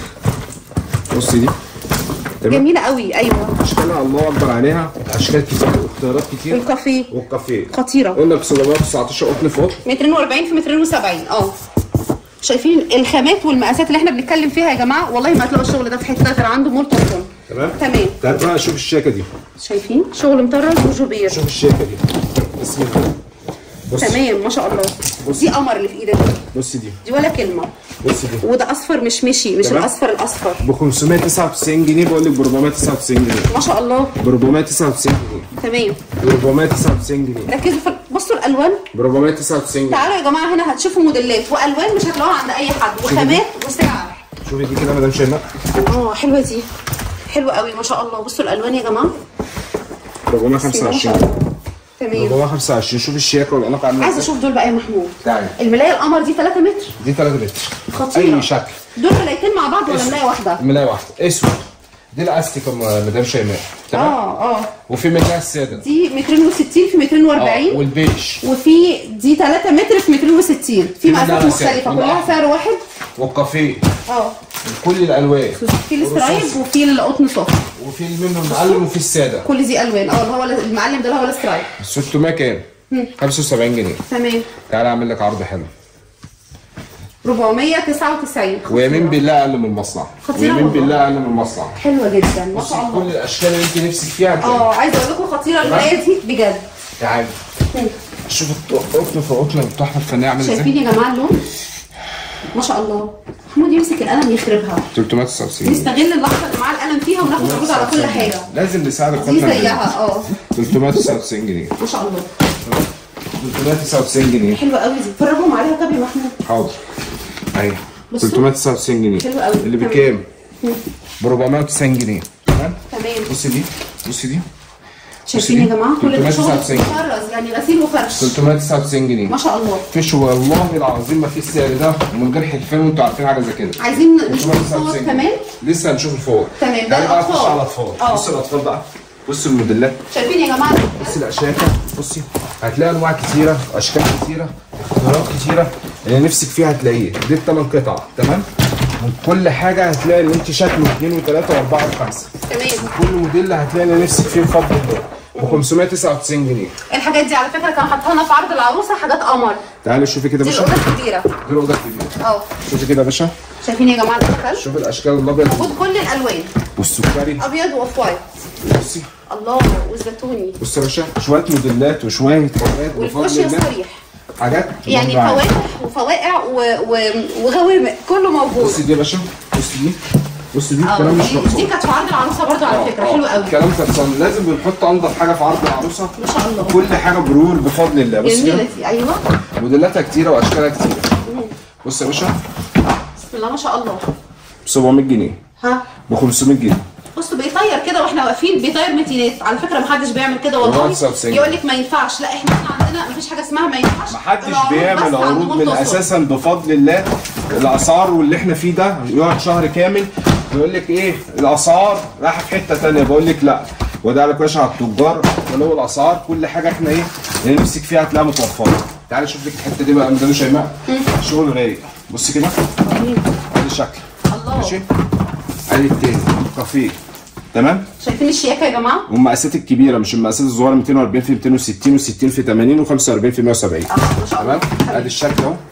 بصي دي جميله قوي. ايوه اشكالها الله اكبر عليها. اشكال كتير واختيارات كتير. والكافيه خطيره. قلنا ب 719 قطن في قطن. 240 في 270. شايفين الخامات والمقاسات اللي احنا بنتكلم فيها يا جماعه؟ والله ما هتلاقوا الشغل ده في حته غير عنده مول توسن. تمام. تعال بقى شوف الشياكه دي. شايفين شغل مطرز وجوبير. شوف الشياكه دي. بسم الله. تمام ما شاء الله. دي قمر اللي في ايدك دي. بصي دي ولا كلمه. بصي دي. وده اصفر مش الاصفر ب 599 جنيه. بقول لك ب 499 جنيه. ما شاء الله. ب 499 جنيه. تمام. ب 499 جنيه. ركزوا بصوا الالوان. ب 499 جنيه. تعالوا يا جماعه هنا هتشوفوا موديلات والوان مش هتلاقوها عند اي حد، وخامات وسعر. شوفي دي كده مدام شيماء. حلوه دي. حلوه قوي ما شاء الله. بصوا الالوان يا جماعه. 425. تمام. 425. شوف الشياكه والاناقه عامله ازاي. عايزه اشوف دول بقى يا محمود. تعالى. الملايه القمر دي 3 متر. دي 3 متر. خطيره. اي شكل. دول ملايتين مع بعض ولا ملايه واحده؟ ملايه واحده. اسود. دي الاستيك مدام شيماء. تمام. وفي منها الساده. دي 260 في 240. والبيج. وفي دي 3 متر في 260. في مقاسات مختلفه كلها سعر واحد. والكافيه. كل الالوان. في السترايب وفي القطن صفر. وفي منه المعلم وفي الساده. كل دي الوان. اللي هو المعلم ده اللي هو السترايب. 600 كام؟ 75 جنيه. تمام. تعالى اعمل لك عرض حلو. 499. ويمين بالله اقل من المصنع. ويمين بالله اقل من المصنع. حلوه جدا ما شاء الله. كل الاشكال اللي انت نفسك فيها. عايزه اقول لكم خطيره المرايه دي بجد. تعالي شوف القطن في قطن التحفه الفنيه عامل ازاي. شايفين يا جماعه اللون ما شاء الله. محمود يمسك القلم يخربها. 399. نستغل اللحظه اللي معاه القلم فيها وناخد عروض على كل حاجه. لازم نساعد القطن دي زيها 399 جنيه ما شاء الله. 399 جنيه. حلوه قوي دي. فرجهم عليها طب يا محمود. حاضر. اهي 399 جنيه. حلوه قوي. اللي بكام؟ ب 490 جنيه. تمام؟ بصي دي بصي دي. شايفين يا جماعه كل ده شغل مفرز يعني غسيل وفرش. 399 جنيه ما شاء الله. فيش والله العظيم ما في السعر ده ومن غير حلفان وانتوا عارفين حاجه زي كده. عايزين نشوف الفوط كمان. لسه هنشوف الفوط. تمام. ده بقى نخش على الاطفال. بصوا الاطفال بقى. بصوا الموديلات. شايفين يا جماعه. بصي الاشياء. بصي هتلاقي انواع كتيره واشكال كتيره اختيارات كتيره اللي نفسك فيها هتلاقيه. دي الثمان قطع تمام. من كل حاجه هتلاقي اللي انت شكله 2 و3 و4 و5. تمام. كل موديل هتلاقي اللي نفسك فيه بفضل الله. ب 599 جنيه. الحاجات دي على فكره كانوا حاطينها في عرض العروسه حاجات قمر. تعالي شوفي كده يا باشا. دي الاوضه الكبيره. دي الاوضه الكبيره. شوفي كده يا باشا. شايفين يا جماعه الاشكال؟ شوفي الاشكال الابيض. موجود كل الالوان. والسكري. ابيض واوف وايت. بصي. الله والزيتوني. بصي يا باشا شويه موديلات وشويه حاجات والفوشيا الصريح. حاجات يعني فواتح وفواقع وغوامق كله موجود. بصي دي يا باشا. بصي دي. بصي دي الكلام مش خلصان. دي كانت في عرض العروسه برضو على فكره حلوه قوي. الكلام خلصان. لازم بنحط انضف حاجه في عرض العروسه. ما شاء الله. كل حاجه برور بفضل الله. بصي جميله دي. ايوه موديلاتها كتيره واشكالها كتيره. بصي يا باشا. بسم الله ما شاء الله. ب 700 جنيه. ب 500 جنيه. بصوا بيطير كده واحنا واقفين بيطير متينات. على فكره محدش بيعمل كده والله. يقول لك ما ينفعش. لا احنا عندنا مفيش حاجه اسمها ما ينفعش. محدش بيعمل عروض من اساسا بفضل الله. الاسعار واللي احنا فيه ده يقعد شهر كامل يقول لك ايه الاسعار رايحه في حته ثانيه. بقول لك لا وده على كويس على التجار ولو الاسعار كل حاجه احنا ايه اللي نمسك فيها هتلاقيها متوفره. تعالى شوف لك الحته دي بقى ميدان شيماء. شغل رايق. بصي كده. ادي الشكل. الله. ماشي. ادي التاني كافيه. تمام. شايفين الشياكه يا جماعه؟ والمقاسات الكبيره مش المقاسات الصغيره 240 في 260 و60 في 80 و45 في 170. ما شاء الله. تمام. ادي الشكل اهو.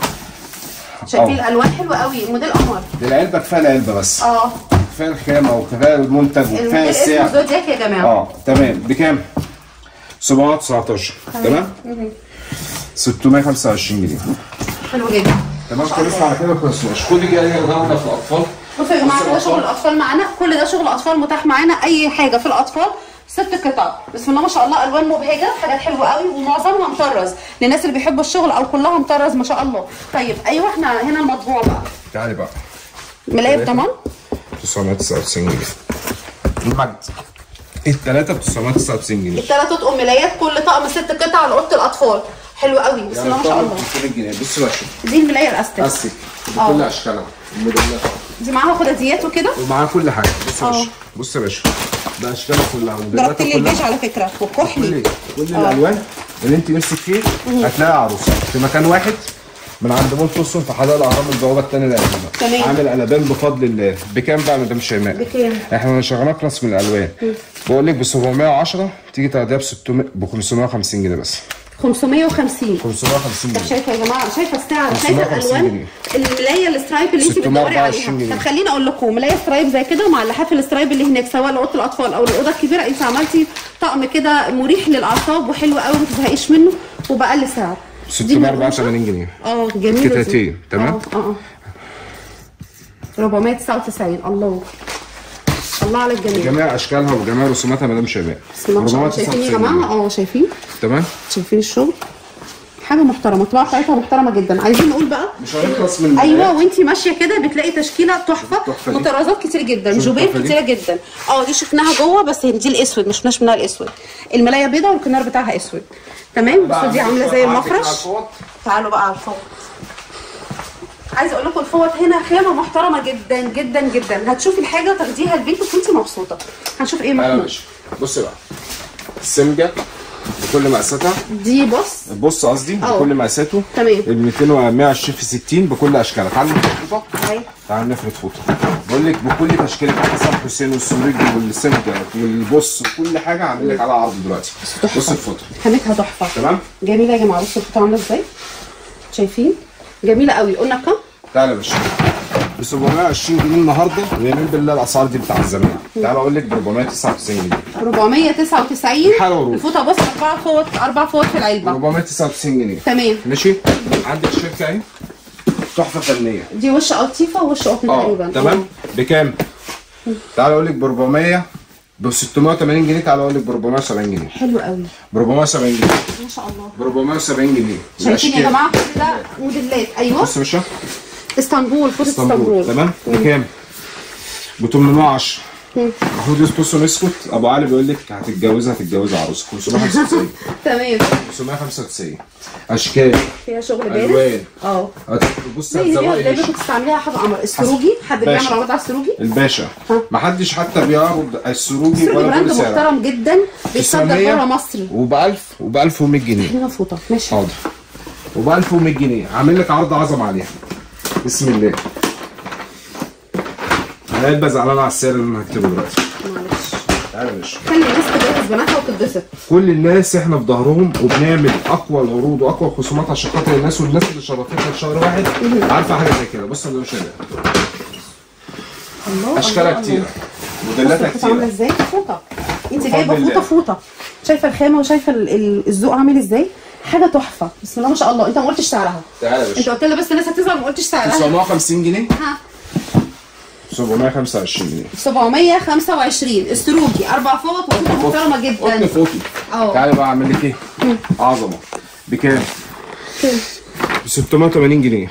شايفين الالوان حلوه قوي. موديل قمر. العلبه كفايه العلبه بس. كفايه الخامه وكفايه المنتج وكفايه السعر. اسمه زودياك يا جماعه. تمام. بكام؟ 719. تمام. 625 جنيه. حلو جدا. تمام. خلصنا على كده خلصناش. خدي كده جوله في الاطفال. بصوا يا جماعه كده شغل الاطفال معانا. كل ده شغل اطفال متاح معانا. اي حاجه في الاطفال 6 قطع. بسم الله ما شاء الله. الوان مبهجه حاجات حلوه قوي ومعظمها مطرز للناس اللي بيحبوا الشغل او كلها مطرز ما شاء الله. طيب ايوه احنا هنا المطبوع بقى. تعالي بقى. ملايه بضمان 999 جنيه. المجد الثلاثه ب 999 جنيه. الثلاث اطقم ملايات كل طقم 6 قطع لاوضه الاطفال. حلو قوي بسم الله ما شاء الله. 300 جنيه. بص بقى دي الملايه الاستيك. استيك بكل اشكالها الموديلات. دي معاها خداديات وكده ومعاها كل حاجه. بص يا باشا. بص يا باشا. ده اشكالها كلها ضربت لي البيج على فكره والكحلي. كل الالوان اللي انت نفسك فيه هتلاقي عروسه في مكان واحد من عند مول توسون في حدائق الاهرام البوابه الثانيه للقديمه. تمام. عامل قلبان بفضل الله. بكام بقى يا مدام شيماء؟ بكام؟ احنا شغالين رسم الالوان. بقول لك ب 710 تيجي تاخديها ب 550 جنيه بس. 550 550 جنيه. شايفه يا جماعه شايفه السعر شايفه الالوان الملايه السترايب اللي انت بتدوري عليها. طب خليني اقول لكم ملايه سترايب زي كده ومع اللحاف السترايب اللي هناك سواء لاوضه الاطفال او الاوضه الكبيره انت عملتي طقم كده مريح للاعصاب وحلو قوي ما تزهقيش منه وباقل سعر. 684 جنيه. جميله كتاتين. تمام. 499. الله على الجميع. جميع اشكالها وجميع رسوماتها مدام شيماء. بسم الله شايفين يا جماعه؟ شايفين؟ تمام. شايفين الشغل؟ حاجه محترمه. الطباعه بتاعتها محترمه جدا. عايزين نقول بقى مش هنخلص من ايوه وانتي ماشيه كده بتلاقي تشكيله تحفه مطرزات كتير جدا جوبين كتيره جدا. دي شفناها جوه بس دي الاسود ما شفناش منها الاسود. الملايه بيضه والكنار بتاعها اسود. تمام. بصوا دي عامله زي المفرش. تعالوا بقى على الفوط. عايزه اقول لكم الفوط هنا خامه محترمه جدا جدا جدا. هتشوفي الحاجه تاخديها لبيتك وانت مبسوطه. هنشوف ايه محمود. بصي بقى السمجه بكل مقاساتها. دي بص قصدي بكل مقاساته. تمام. ال 220 في 60 بكل اشكالها. تعالوا نفرد فوطه. تعالوا نفرد فوطه. بقول لك بكل تشكيله حسن حسين والسوريجي والسمجه والبص كل حاجه عامل لك على عرض دلوقتي. بص الفوطه خامتها تحفه. تمام. جميله يا جماعه. بصوا الفوطه عامله ازاي. شايفين؟ جميله قوي. قلنا كام؟ تعالى يا باشا ب 720 جنيه النهارده، ويمين بالله الاسعار دي بتاع زمان. تعالى اقول لك ب 499 جنيه. 499 حلوه ورود. الفوطه بص 4 فوط في العلبه 499 جنيه. تمام ماشي. عندك شركه اهي تحفه فنيه، دي وش قطيفه ووش قطن تقريبا. تمام. بكام؟ تعالى اقول لك ب 400 ب 680 جنيه. تعالى اقول لك ب 470 جنيه. حلو قوي. ب 470 جنيه ما شاء الله. ب 470 جنيه. شايفين يا جماعه كل ده موديلات. ايوه بص يا باشا اسطنبول، فوطه اسطنبول. تمام. بكام؟ ب 810. محمود يوسف اسكت ابو علي بيقول لك هتتجوزي عروسه 595. تمام 595. اشكال فيها شغل بارد. الوان. بص هتزوقي اللي كنت بتستعمليها حاجه قمر. السروجي حد بيعمل عروض على السروجي؟ الباشا محدش حتى بيعرض السروجي ولا براند محترم جدا بيتصدر بره مصر. وب 1100 جنيه. هنا فوطه ماشي حاضر. وب 1100 جنيه عامل لك عرض عظمه عليها. بسم الله. انا قاعد زعلان على السعر اللي انا هكتبه دلوقتي. معلش. تعالى يا باشا. خلي الناس تجهز بناتها وتتبسط. كل الناس احنا في ظهرهم، وبنعمل اقوى العروض واقوى الخصومات عشان خاطر الناس، والناس اللي شرفتنا في شهر واحد عارفه حاجه زي كده. بص يا باشا الله اشكالها كتيره، موديلاتها كتيره. عامله ازاي؟ فوطه. انت جايبه فوطه. شايفه الخامه وشايفه الذوق عامل ازاي؟ حاجه تحفه. بسم الله ما شاء الله. انت ما قلتش سعرها. تعالى يا باشا. انت قلت لها بس الناس هتزعل ما قلتش سعرها. 950 جنيه. ها 725 جنيه. 725. السروجي 4 فوط وفوطه محترمه جدا. قطن فوطي. تعالى بقى اعمل لك ايه؟ عظمه. بكام؟ ب 680 جنيه.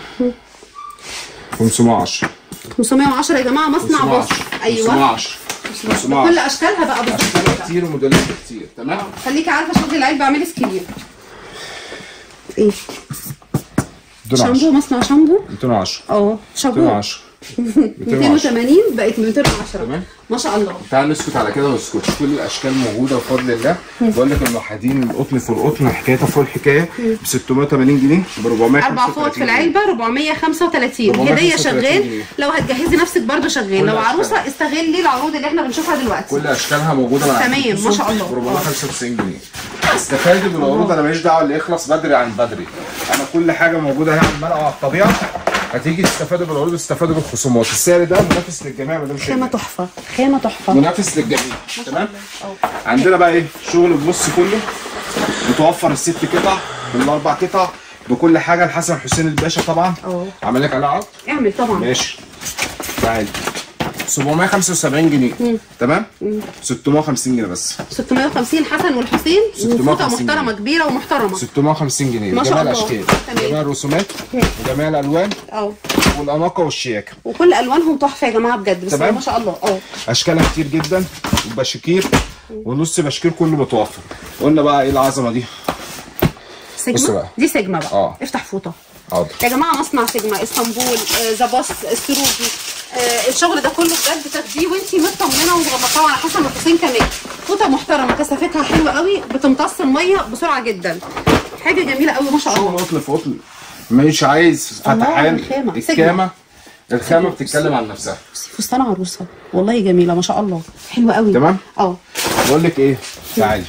510. 510 يا جماعه. مصنع بص. ايوه 510. بكل اشكالها بقى بالظبط. اشكالها كتير وموديلات كتير. تمام. خليكي عارفه شغل العلبه اعملي سكرين. ايه؟ شامبو. مصنع شامبو 210. شامبو 210. 280 بقت 210. تمام ما شاء الله. تعال نسكت على كده ونسكت. كل الاشكال موجوده بفضل الله. بقول لك الوحدين القطن في القطن حكايتها فوق الحكايه ب 680 جنيه ب 435. 4 فوط في العلبه 435. هديه شغال. لو هتجهزي نفسك برده شغال. لو عروسه استغلي العروض اللي احنا بنشوفها دلوقتي. كل اشكالها موجوده معانا. تمام ما شاء الله. ب 495 جنيه. استفادي من العروض. انا ماليش دعوه اللي يخلص بدري عن بدري. انا كل حاجه موجوده هنا على الملأ وعلى الطبيعه. هتيجي تستفادوا بالعروض وتستفادوا بالخصومات. السعر ده منافس للجميع. ما دامش خامه تحفه. خامه تحفه. منافس للجميع. تمام. عندنا بقى ايه؟ شغل النص كله. متوفر الست قطع بالاربع قطع بكل حاجه. الحسن حسين الباشا طبعا. عمل لك عليها عرض. اعمل طبعا. ماشي. تعالى 775 جنيه. تمام. 650 جنيه بس. 650 حسن والحسين. وفوطه محترمه كبيره ومحترمه. 650 جنيه. ما شاء الله. جميع الاشكال جميع الرسومات وجميع الالوان والاناقه والشياكه. وكل الوانهم تحفه يا جماعه بجد. بسم الله ما شاء الله. اشكالها كتير جدا. وبشكير ونص بشكير كله متوفر. قلنا بقى ايه العظمه دي؟ سيجما. دي سيجما بقى. افتح فوطه. حاضر يا جماعه. مصنع سيجما اسطنبول زباس السروجي. الشغل ده كله بجد تاخديه وانتي مطمنه ومغمضه على حسن الحسين كمان. فوطه محترمه كثافتها حلوه قوي. بتمتص الميه بسرعه جدا. حاجه جميله قوي ما شاء الله. شغل قطن في قطن. مش عايز فتحان. الخامه بتتكلم عن نفسها. فستان عروسه والله جميله ما شاء الله. حلوه قوي. تمام. بقول لك ايه؟ تعالي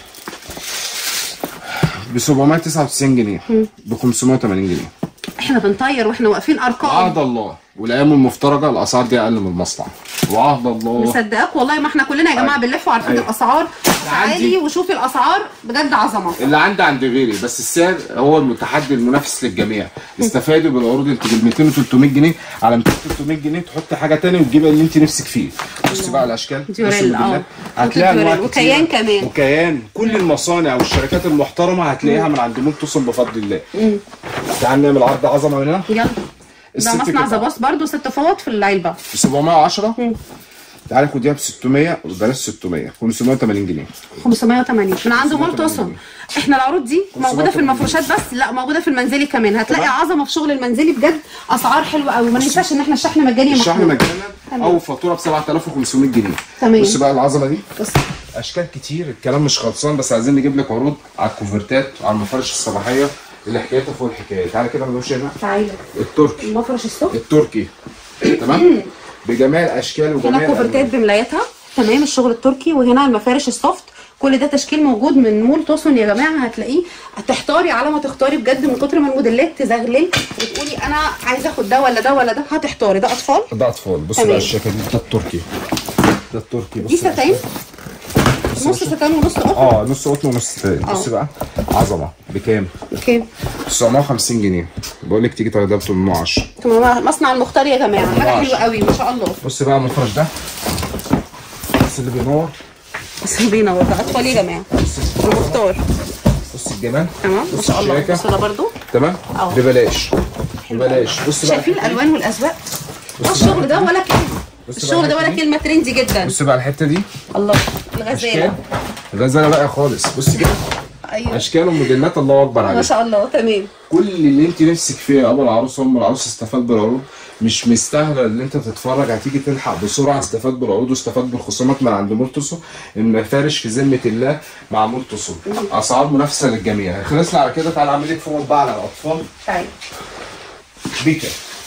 ب 799 جنيه ب 580 جنيه. احنا بنطير واحنا واقفين ارقام. عهد الله والايام المفترجه الاسعار دي اقل من المصنع. وعهد الله. مصدقاك والله. ما احنا كلنا يا جماعه بنلف وعارفين الاسعار. تعالي وشوفي الاسعار بجد عظمه. اللي عندي عند غيري. بس السعر هو التحدي المنافس للجميع. استفادي بالعروض. انت ب 200 و 300 جنيه على 200 300 جنيه تحطي حاجه ثانيه وتجيبي اللي انت نفسك فيه. بصي بقى الاشكال. ديوريل. هتلاقي انواع وكيان كمان. وكيان. كل المصانع والشركات المحترمه هتلاقيها من عند منتصر بفضل الله. تعالى نعمل عرض عظمه من هنا. يلا. ده مصنع زباس برضه 6 فوط في العلبه ب 710. تعالى خديها ب 600 وبلاش 600 580 جنيه. 580 من عنده مول توسن. احنا العروض دي موجوده في المفروشات بس لا موجوده في المنزلي كمان. هتلاقي عظمه في شغل المنزلي بجد. اسعار حلوه قوي. ما ننساش ان احنا الشحن مجاني. الشحن مجانا او فاتوره ب 7500 جنيه. تمام. بص بقى العظمه دي. اشكال كتير. الكلام مش خلصان بس عايزين نجيب لك عروض على الكوفرتات وعلى المفارش الصباحيه اللي حكايتها فوق الحكايه. تعالى كده ما هنا. تعالى. التركي. المفرش الصبح. التركي. تمام. بجميع الاشكال وجميع هنا كوفرتات بملاياتها. تمام. الشغل التركي. وهنا المفارش السوفت كل ده تشكيل موجود من مول توسون يا جماعه، هتلاقيه هتحتاري على ما تختاري بجد من كتر ما الموديلات تزغلل وتقولي انا عايزه اخد ده ولا ده ولا ده، هتحتاري. ده اطفال؟ ده اطفال. بصي بقى الشكل ده التركي، ده التركي. دي ستان نص ستان ونص قطن. نص قطن ونص ستان. بصي بقى عظمه. بكام؟ 950 جنيه. بقول لك تيجي تاخديها ب 810. مصنع المختار يا جماعه، حاجه حلوه قوي ما شاء الله. بصي بقى المفرش ده، بص اللي بينور، بس اللي بينور ده اطفال يا جماعه. المختار. بصي الجمال. تمام ما شاء الله. بص ده برده تمام ببلاش ببلاش. بصي بقى شايفين الالوان والاذواق. الشغل ده ولا كلمه، الشغل ده ولا كلمه، ترندي جدا. بصي بقى الحته دي، الله الغزاله. الغزاله بقى خالص. بصي كده ايوه اشكال وموديلات الله اكبر عليها ما شاء الله. تمام. كل اللي انت نفسك فيه ابو العروس وام العروس استفاد بالعروض. مش مستاهله ان انت تتفرج، هتيجي تلحق بسرعه. استفاد بالعروض واستفاد بالخصومات من عند مول توسون. المفارش في ذمه الله مع مول توسون. اسعار منافسه للجميع. خلصنا على كده. تعالى اعمل لك فوق بقى على الاطفال. طيب بيكا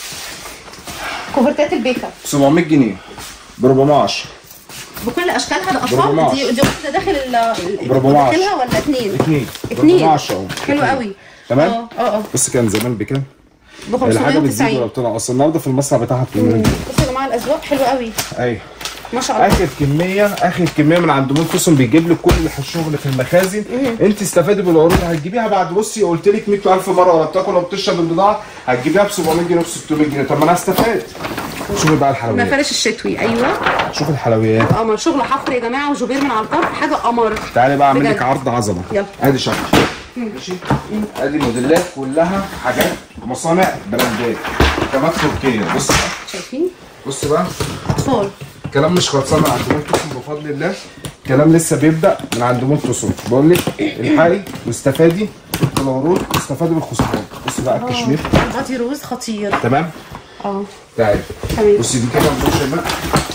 كوفرتات البيكا 700 جنيه ب 410 بكل اشكالها. ده اطفال. دي واحده داخل داخلها ولا اتنين؟ اتنين 410 حلو قوي. تمام. بص كان زمان بكام؟ ب 590. الحاجه بتزيد ولا بتنقص؟ النهارده في المصنع بتاعها ب 800. بصوا يا جماعه الاذواق حلوه قوي. ايوه ما شاء الله. اخر كميه من عند مول توسون. بيجيب لك كل الشغل في المخازن. انت استفادي بالعروض. هتجيبيها بعد، بصي قلت لك 100000 مره ولا بتاكل ولا بتشرب البضاعه، هتجيبيها ب 700 جنيه و 600 جنيه. طب ما انا استفاد. شوفي بقى الحلويات. المفارش الشتوي. ايوه شوفي الحلويات. قمر. شغل حفر يا جماعه وجوبير من على الطرف، حاجه قمر. تعالي بقى اعمل لك عرض عظمه. يلا. ادي شكل ماشي. ادي موديلات كلها حاجات مصانع براندات خامات تركيه. بص بقى شايفين؟ بص بقى اطفال. كلام مش خلصان من عند مول توسون بفضل الله. كلام لسه بيبدا من عند مول توسون. بقول لك الحقي واستفادي بالعروض واستفادي بالخصومات. بص بقى الكشمير. بادي روز خطير. تمام. تعالي تمام. بصي دي كده البوستر بقى.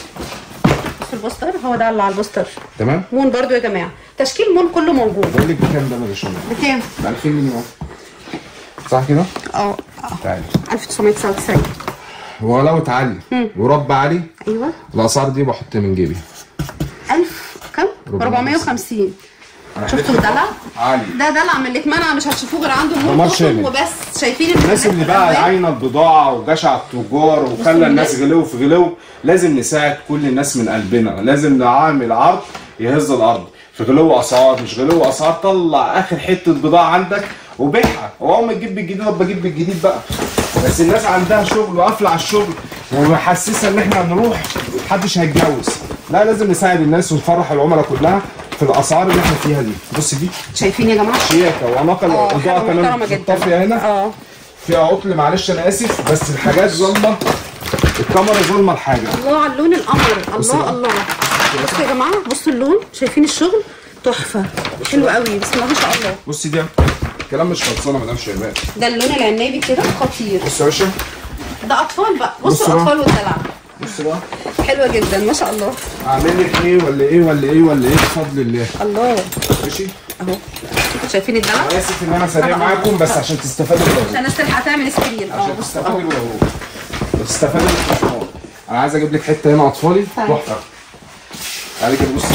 بص البوستر هو ده اللي على البوستر. تمام. مون برضو يا جماعه. تشكيل مون كله موجود. بقول لك بكام ده يا باشا؟ بكام؟ ب 2000 جنيه اهو. صح كده؟ تعالي 1999. ولو اتعلي ورب علي. ايوه الاسعار دي بحط من جيبي. 1000 كام؟ 450. شفتوا الدلع؟ عالي. ده دلع من اللي اتمنع، مش هتشوفوه غير عنده دمار شامل. وبس. شايفين الناس اللي بقى عاينه البضاعه وجشع التجار وخلى الناس غلو في غلو. لازم نساعد كل الناس من قلبنا. لازم نعمل عرض يهز الارض في غلو اسعار، مش غلو اسعار. طلع اخر حته بضاعه عندك وبيعها. هو اول ما تجيب بالجديد طب بجيب بالجديد بقى. بس الناس عندها شغل وقافله على الشغل ومحسسه ان احنا هنروح محدش هيتجوز. لا، لازم نساعد الناس ونفرح العملاء كلها في الاسعار اللي احنا فيها دي. بص دي شايفين يا جماعه؟ شياكه واناقه. الاضاءه كمان طافيه هنا. فيها عطل معلش انا اسف، بس الحاجات ظلمه. الكاميرا ظلمه الحاجه. الله على اللون القمر. الله الله. بصوا يا جماعه، بصوا اللون. شايفين الشغل؟ تحفه. حلو قوي. بسم الله ما شاء الله. بصي دي كلام مش خلصانه مدام شيماء. ده اللون العنابي كده خطير. بصوا يا باشا. ده اطفال بقى. بصوا الاطفال والدلع. بص بقى حلوه جدا ما شاء الله. اعمل لك ايه ولا ايه ولا ايه ولا ايه بفضل الله. الله. ماشي اهو. شايفين الدلع؟ انا اسف ان انا سريع معاكم بس عشان تستفادوا بالعروض. عشان الناس تلحق تعمل سكرين. عشان تستفادوا بالعروض وتستفادوا بالخصومات. انا عايز اجيب لك حته هنا اطفالي تحفه. تعالي كده بصي.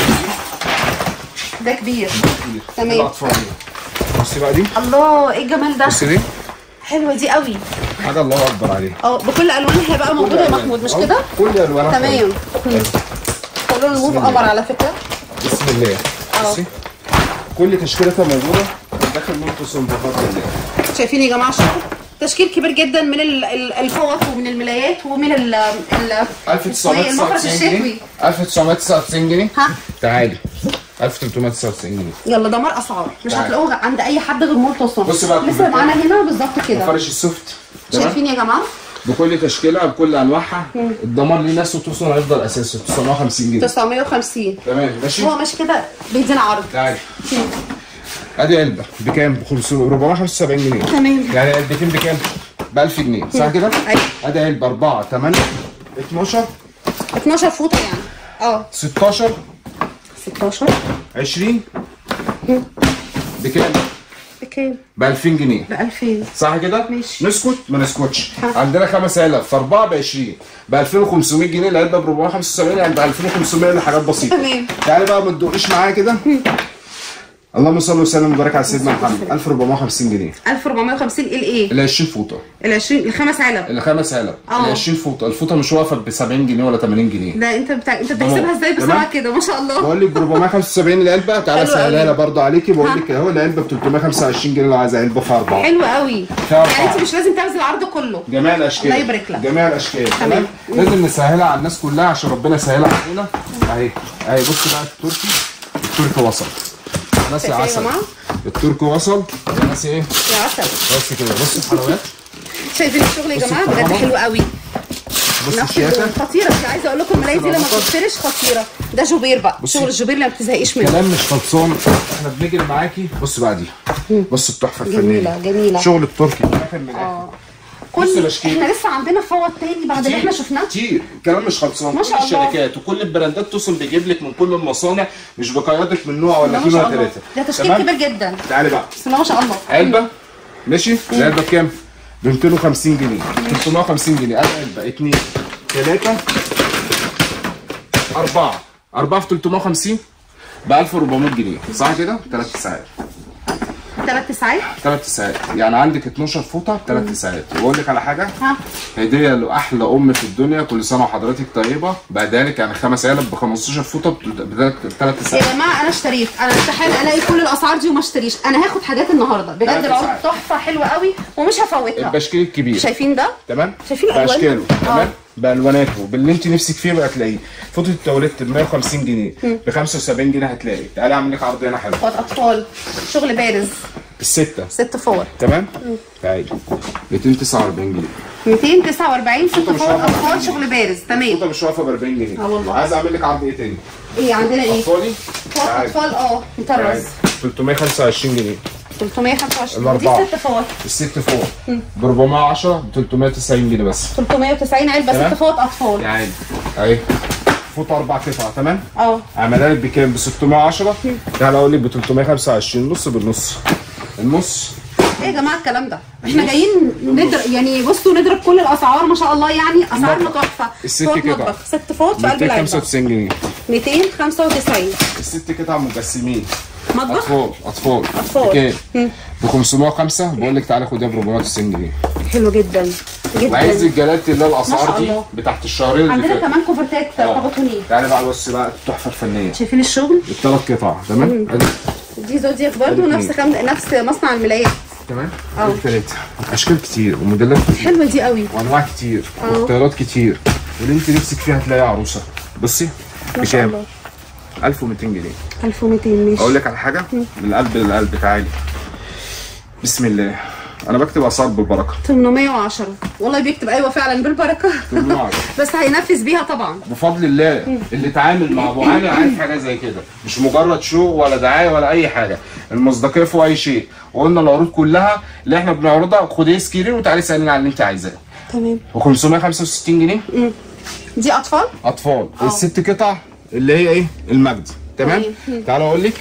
ده كبير. تمام. اطفالي. بصي بقى دي. الله ايه الجمال ده. بصي دي حلوه دي قوي. حاجه الله اكبر عليها. بكل الوانها بقى موجوده يا محمود مش كده؟ كل الوانها. تمام. لون الموف قمر على فكره. بسم الله. بصي كل تشكيلتها موجوده داخل مول توسون بفضل الله. شايفين يا جماعه الشغل؟ تشكيل كبير جدا من الفوط ومن الملايات ومن ال 1999 جنيه. 1999 جنيه. ها تعالي 1399 جنيه. يلا دمار اسعار مش هتلاقوه عند اي حد غير مول توسون. بص بقى لسه معانا هنا بالظبط كده. فرش السوفت. شايفين يا جماعه؟ بكل تشكيلها بكل انواعها. الدمار ليه ناس وتوصل هيفضل اساسه 950 جنيه. 950. تمام ماشي. هو ماشي كده بيدينا عرض. تعالي. ادي علبه بكام؟ ب 475 جنيه. تمام. يعني علبتين بكام؟ ب 1000 جنيه صح كده؟ ايوه. ادي علبه 4 8 12 فوطه يعني. 16 20 بكام؟ بكام؟ ب 2000 جنيه. ب 2000 صح كده؟ ماشي. نسكت ما نسكتش. عندنا 5 علب في 4 ب 20 ب 2500 جنيه. العلبه ب 475 يعني ب 2500 لحاجات بسيطه. تمام. يعني بقى ما تدقيش معايا كده. اللهم صل وسلم وبارك على سيدنا محمد. 1450 جنيه. 1450 الايه؟ ال 20 فوطه. ال 20 الخمس علب. الخمس علب. ال 20 فوطه، الفوطه مش واقفه ب 70 جنيه ولا 80 جنيه. ده انت بتحسبها ازاي بسرعه كده ما شاء الله. بقول لك ب 475 العلبه. تعالى سهلها لها برضه عليكي. بقول لك اهو العلبه ب 325 جنيه لو عايزه علبه فيها 4. حلو قوي. يعني انت مش لازم تبذل العرض كله. جميع الاشكال. الله يبارك لك. جميع الاشكال. تمام. لازم نسهلها على الناس كلها عشان ربنا يسهلها علينا. اهي بص بقى التركي وصل. ناس يا عسل. التركي وصل. ناس ايه؟ يا عسل. بس كده. بص الحلويات. شايفين الشغل يا جماعه بجد حلو قوي. بص الشياكه خطيره. مش عايزه اقول لكم الملايه دي لما بتشتريش خطيره. ده جوبير بقى. شغل الجوبير اللي ما بتزهقيش منه. كلام مش خلصان. احنا بنجري معاكي. بص بقى دي. بص التحفه الفنيه. جميله. شغل التركي من الاخر. احنا لسه عندنا فوط تاني بعد اللي احنا شفناه كتير. الكلام مش خلصان. ما شاء الله. كل الشركات وكل البراندات توصل بيجيب لك من كل المصانع، مش بقيادك من نوع ولا 2 ولا 3. ده تشكيل كبير جدا. تعالي بقى. بسم الله ما شاء الله. علبه ماشي. العلبه بكام؟ ب 250 جنيه. 350 جنيه. علبه 2 3 4 في 350 ب 1400 جنيه. صح كده؟ 3 ساعات. 3 ساعات؟ 3 ساعات. يعني عندك 12 فوطه 3 ساعات. واقول لك على حاجه؟ هديه لاحلى ام في الدنيا. كل سنه وحضرتك طيبه. بعدها لك يعني 5 علب ب 15 فوطه ب 3 ساعات. يا جماعه انا اشتريت. انا استحاله الاقي كل الاسعار دي وما اشتريش. انا هاخد حاجات النهارده بجد. العروض تحفه حلوه قوي ومش هفوتها. البشكير الكبير. شايفين ده؟ تمام؟ شايفين الالوان؟ باشكاله. تمام؟ بالواناته باللي انت نفسك فيه بقى تلاقيه. فوطه التواليت ب 150 جنيه ب 75 جنيه هتلاقي. تعالي اعمل لك عرض هنا حلو. فوط اطفال شغل بارز. الستة 6 فوط. تمام؟ تعالي 249 جنيه. 249 6 فوط اطفال شغل بارز. تمام. الفوطه مش واقفه ب 40 جنيه. والله. عايز اعمل لك عرض ايه تاني؟ ايه عندنا ايه؟ اطفالي. فوط اطفال مطرز. 325 جنيه. 325 دي 6 فوط. الست فوط ب 410 ب 390 جنيه بس. 390 علبه 6 فوط اطفال. يعني اهي فوطه 4 قطع. تمام؟ عملها لك بكام؟ ب 610. تعالى اقول لك ب 325. نص بالنص. النص ايه يا جماعه الكلام ده؟ احنا جايين نضرب يعني. بصوا نضرب كل الاسعار ما شاء الله. يعني اسعارنا تحفه. الست قطع 6 فوط في قلب العلبه 295 جنيه. 295. الست قطع مجسمين. مطبخ اطفال بكام؟ ب 505. بقول لك تعالى خديها ب 490 جنيه. حلو جدا جدا. وعايز الجلالة الله الاسعار دي بتاعت الشهرين اللي عندنا كمان كوفرتات كابوتونيه. تعالى بقى بص بقى التحفه الفنيه. شايفين الشغل؟ ال3 قطع. تمام؟ دي زودياك برضه نفس مصنع الملايات. تمام؟ الثلاثه اشكال كتير وموديلات كتير. حلوه دي قوي. وانواع كتير واختيارات كتير. واللي انت نفسك فيها هتلاقيها عروسه. بصي بكام؟ 1200 جنيه. 1200 ماشي. اقول لك على حاجه من القلب للقلب. تعالي بسم الله. انا بكتب اسعار بالبركه. 810 والله بيكتب. ايوه فعلا بالبركه. 810 بس هينفذ بيها طبعا بفضل الله. اللي اتعامل مع ابو علي عارف حاجه زي كده. مش مجرد شو ولا دعايه ولا اي حاجه. المصداقيه فوق اي شيء. وقلنا العروض كلها اللي احنا بنعرضها خدي سكرين وتعالي سالينا على اللي انت عايزاه. تمام. و 565 جنيه. دي اطفال. الست قطع اللي هي ايه؟ المجد. تمام؟ تعالى اقول لك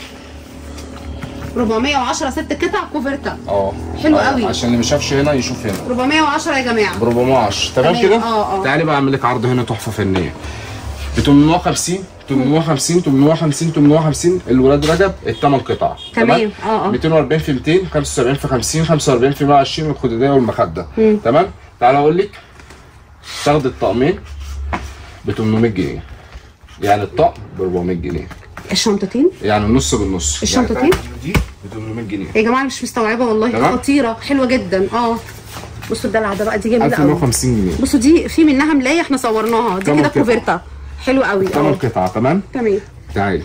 410 6 قطع كوفرتا. حلو قوي. عشان اللي ما شافش هنا يشوف هنا. 410 يا جماعه. ب 410. تمام كده؟ تعالي بقى اعمل لك عرض هنا تحفه فنيه. ب 850 850 850 850. الولاد رجب ال8 قطع. تمام. 240 في 200 75 في 50 45 في 120 والخداديه والمخده. تمام؟ تعالى اقول لك تاخد الطقمين ب 800 جنيه. يعني الطقم ب 400 جنيه. الشنطتين؟ يعني النص بالنص. الشنطتين؟ يعني دي ب 800 جنيه. يا جماعه مش مستوعبه والله. خطيره حلوه جدا. بصوا الدلع ده بقى. دي جميله قوي. 1150 جنيه. بصوا دي في منها ملايه احنا صورناها. دي كده كوفرتا. حلو قوي. 8 قطع. تمام؟ تمام. تعالي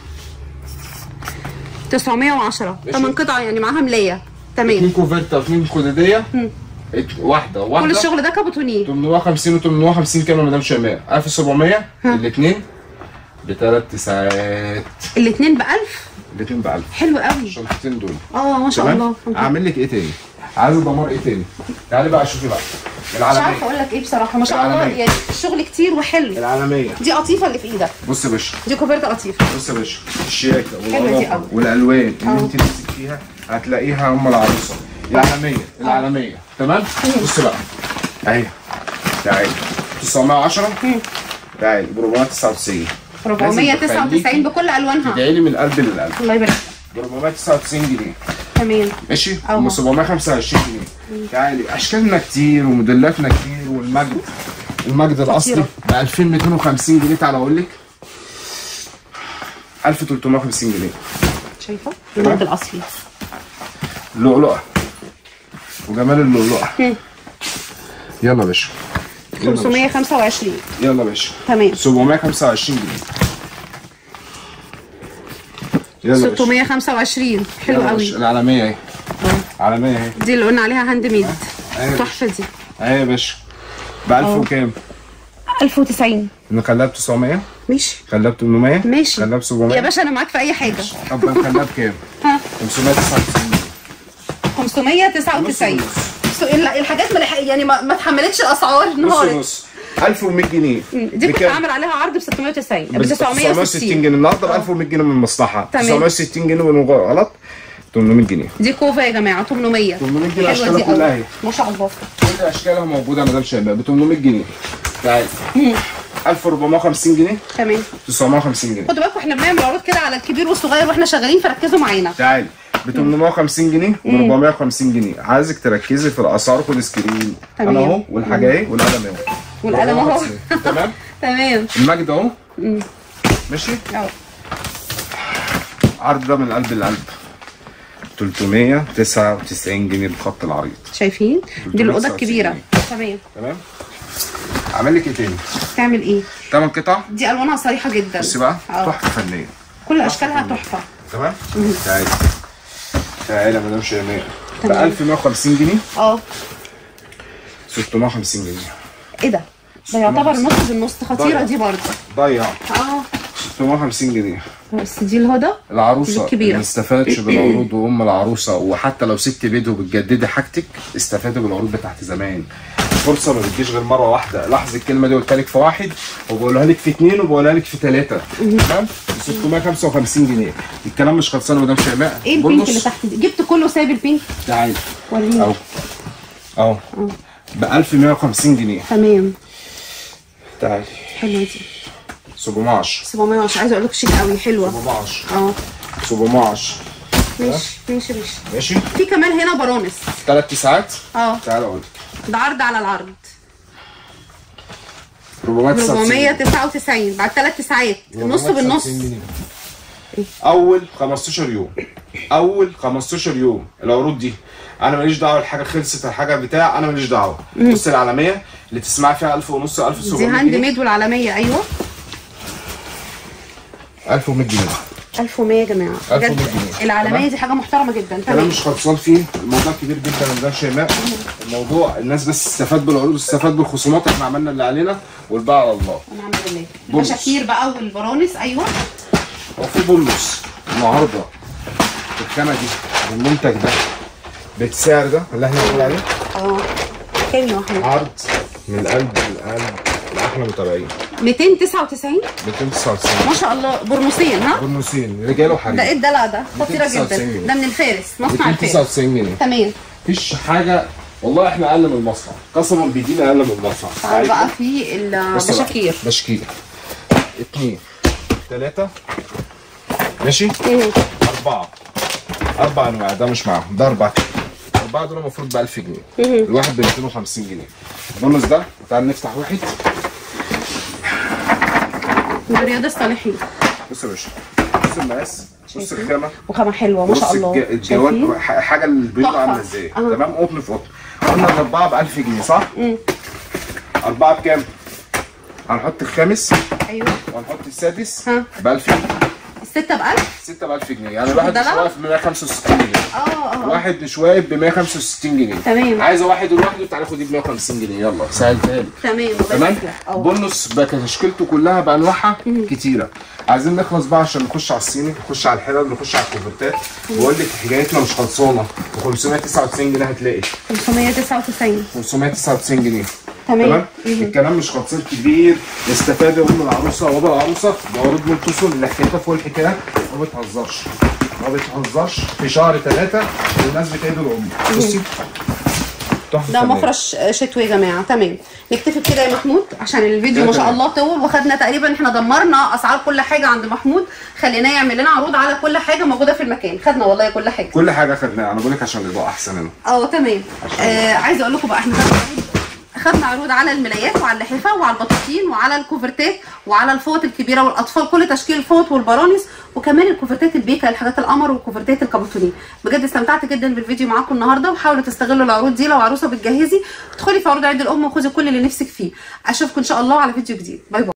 910 8 قطع يعني معاها ملايه. تمام. 2 كوفرتا 2 خداديه. واحده كل الشغل ده كابوتونيه. 850 و850 كام يا مدام شيماء؟ 1700. الاثنين ب3 ساعات. الاثنين ب 1000. الاثنين ب 1000. حلو قوي. الشنطتين دول. ما شاء الله. اعمل لك ايه تاني؟ عايزه دمار ايه تاني؟ تعالي بقى شوفي بقى. العالميه. مش عارفه اقول لك ايه بصراحه. ما شاء الله يعني الشغل كتير وحلو. العالميه. دي قطيفه اللي في ايدك. بص يا باشا. دي كوفرتا قطيفه. بص يا باشا. الشياكه والنظافه والالوان اللي انت نفسك فيها هتلاقيها ام العروسه. العالميه. تمام؟ بص بقى. اهي. تعالي 910. تعالي ب 499. 499 بكل الوانها. ادعي لي من القلب للقلب. الله يبارك. ب 499 جنيه. تمام ماشي. ام 725 جنيه. تعالي اشكالنا كتير وموديلاتنا كتير، والمجد الاصلي ب 2250 جنيه. تعالى اقول لك 1350 جنيه. شايفه المجد الاصلي. اللؤلؤه وجمال اللؤلؤه. يلا يا باشا 525. يلا يا باشا. تمام 725 جنيه. يلا 625. حلو قوي. العالميه اهي. عالميه اهي. دي اللي قلنا عليها هاند ميد. تحفه دي. اهي يا باشا ب 1000 وكام؟ 1090. نخليها ب 900. ماشي. خليها ب 800. ماشي. خليها ب 700 يا باشا انا معاك في اي حاجه. طب نخليها بكام؟ 599. 599. الحاجات يعني ما اتحملتش الاسعار انهارت. نص 1100 جنيه. دي كنت عامل عليها عرض ب 690 ب 960 جنيه. النهارده ب 1100 جنيه من المصلحه. 960 جنيه من غلط. 800 جنيه. دي كوفه يا جماعه 800. 800 جنيه اشكالها كلها اهي. ما شاء الله. كل اشكالها موجوده يا مدام شباب ب 800 جنيه. تعالي 1450 جنيه. تمام 950 جنيه. خدوا بالكم احنا بنعمل عروض كده على الكبير والصغير واحنا شغالين، فركزوا معانا. تعالي ب 850 جنيه و 450 جنيه. عايزك تركزي في الاسعار. خد سكرين. انا اهو والحاجه اهي والقلم اهو. والقلم اهو. تمام تمام. المجد اهو. ماشي اهو. عرض ده من قلب القلب 399 جنيه بخط العريض. شايفين؟ دي الاوضه الكبيره. تمام تمام. اعمل لك ايه تاني؟ تعمل ايه؟ 8 قطع. دي الوانها صريحه جدا. بصي بقى تحفه فنيه. كل اشكالها تحفه. تمام. تعالي تعالي يا مدام شيماء ب 1150 جنيه. 650 جنيه. ايه ده؟ ده يعتبر نص بالنص. خطيره دي برضه. ضيع 650 جنيه. بس دي الهدى العروسه اللي ما استفادش بالعروض وام العروسه، وحتى لو ست بيت وبتجددي حاجتك استفادي بالعروض بتاعت زمان. الفرصه ما بتجيش غير مره واحده. لاحظي الكلمه دي قلتها لك في واحد وبقولها لك في اثنين وبقولها لك في ثلاثه. تمام. ب 655 جنيه. الكلام مش خلصان يا مدام شيماء. ايه البينك اللي تحت دي؟ جبت كله سايب البينك؟ تعالي وريني اهو ب 1150 جنيه. تمام. تعالي حلوه دي 710. 710. عايزه اقول لك شيك قوي. حلوه 710. 710. ماشي ماشي ماشي ماشي. في كمان هنا برامس 3 ساعات. تعالى اقول ده عرض على العرض 499 بعد 3 ساعات النص بالنص. اول 15 يوم. اول 15 يوم العروض دي انا ماليش دعوه. الحاجه خلصت الحاجه بتاع انا ماليش دعوه. بص العالميه اللي تسمعي فيها 1000 ونص 1700 دي هاند ميد والعالميه. ايوه 1100 جنيه. 1100 يا جماعه. 1100 جنيه. العالميه دي حاجه محترمه جدا. تمام. مش خلصان فيه. الموضوع كبير جدا يا مدام شيماء. الموضوع الناس بس تستفاد بالعروض تستفاد بالخصومات. احنا عملنا اللي علينا والباقي على الله. الحمد لله. المشاكير بقى والبرانس. ايوه هو في بونص النهارده الخامه دي والمنتج ده بالسعر ده اللي احنا بنقول عليه. كام يا محمد؟ عرض من القلب للقلب لاحلى متابعين. 299. 299 ما شاء الله. برنوسين. برنوسين رجاله وحريم. ده ايه الدلع ده؟ خطيره جدا. ده من الفارس. مصنع الفارس. 299 جنيه. تمام. مفيش حاجه والله. احنا اقل من المصنع قسما بالدين. اقل من المصنع. تعال بقى في البشاكير. بشكير 2 3 ماشي. 4 انواع. ده مش معاهم. ده 4 دول المفروض ب 1000 جنيه. الواحد ب 250 جنيه. البونص ده تعال نفتح واحد. رياض الصالحين. بص يا باشا. بص المقاس. بص الخامه. وخامه حلوه ما شاء الله. الجوان حاجه البيضه عامله ازاي. تمام. قطن في قطن. قلنا الاربعه ب 1000 جنيه صح؟ 4 بكام؟ هنحط الخامس. ايوه. وهنحط السادس ب 1000 جنيه. الستة ب 1000؟ 6 ب 1000 جنيه. يعني الواحد مش واقف ب 165 جنيه. الواحد مش واقف ب 165 جنيه. تمام. عايزه واحد لوحده تعالى خديه ب 150 جنيه. يلا سهلتها لك. تمام. بونص بتشكيلته كلها بانواعها كتيره. عايزين نخلص بقى عشان نخش على الصيني، نخش على الحلل، نخش على الكوفرتات. بقول لك حكايتنا مش خلصانه. ب 599 جنيه هتلاقي 599 جنيه. تمام. الكلام مش خلصان كبير. استفاد ام العروسه وابو العروسه بعروض منتصر اللي حكايتها فوق الحكايه. ما بتهزرش في شهر 3 الناس بتعيد العمر. بصي ده مفرش شتوي يا جماعه. تمام، نكتفي بكده يا محمود عشان الفيديو ما شاء الله طول، وخدنا تقريبا احنا دمرنا اسعار كل حاجه عند محمود، خليناه يعمل لنا عروض على كل حاجه موجوده في المكان. خدنا والله كل حاجه، كل حاجه خدناها. انا بقول لك عشان الاضاءه احسن هنا. تمام. عايزه اقول لكم بقى احنا خدنا عروض على الملايات وعلى اللحافه وعلى البطاطين وعلى الكوفرتات وعلى الفوط الكبيره والاطفال، كل تشكيل الفوط والبرانس، وكمان الكوفرتات البيكا الحاجات القمر والكوفرتات الكابوتونيه. بجد استمتعت جدا بالفيديو معاكم النهارده، وحاولوا تستغلوا العروض دي. لو عروسه بتجهزي ادخلي في عروض عيد الام وخدي كل اللي نفسك فيه. اشوفكم ان شاء الله على فيديو جديد. باي باي.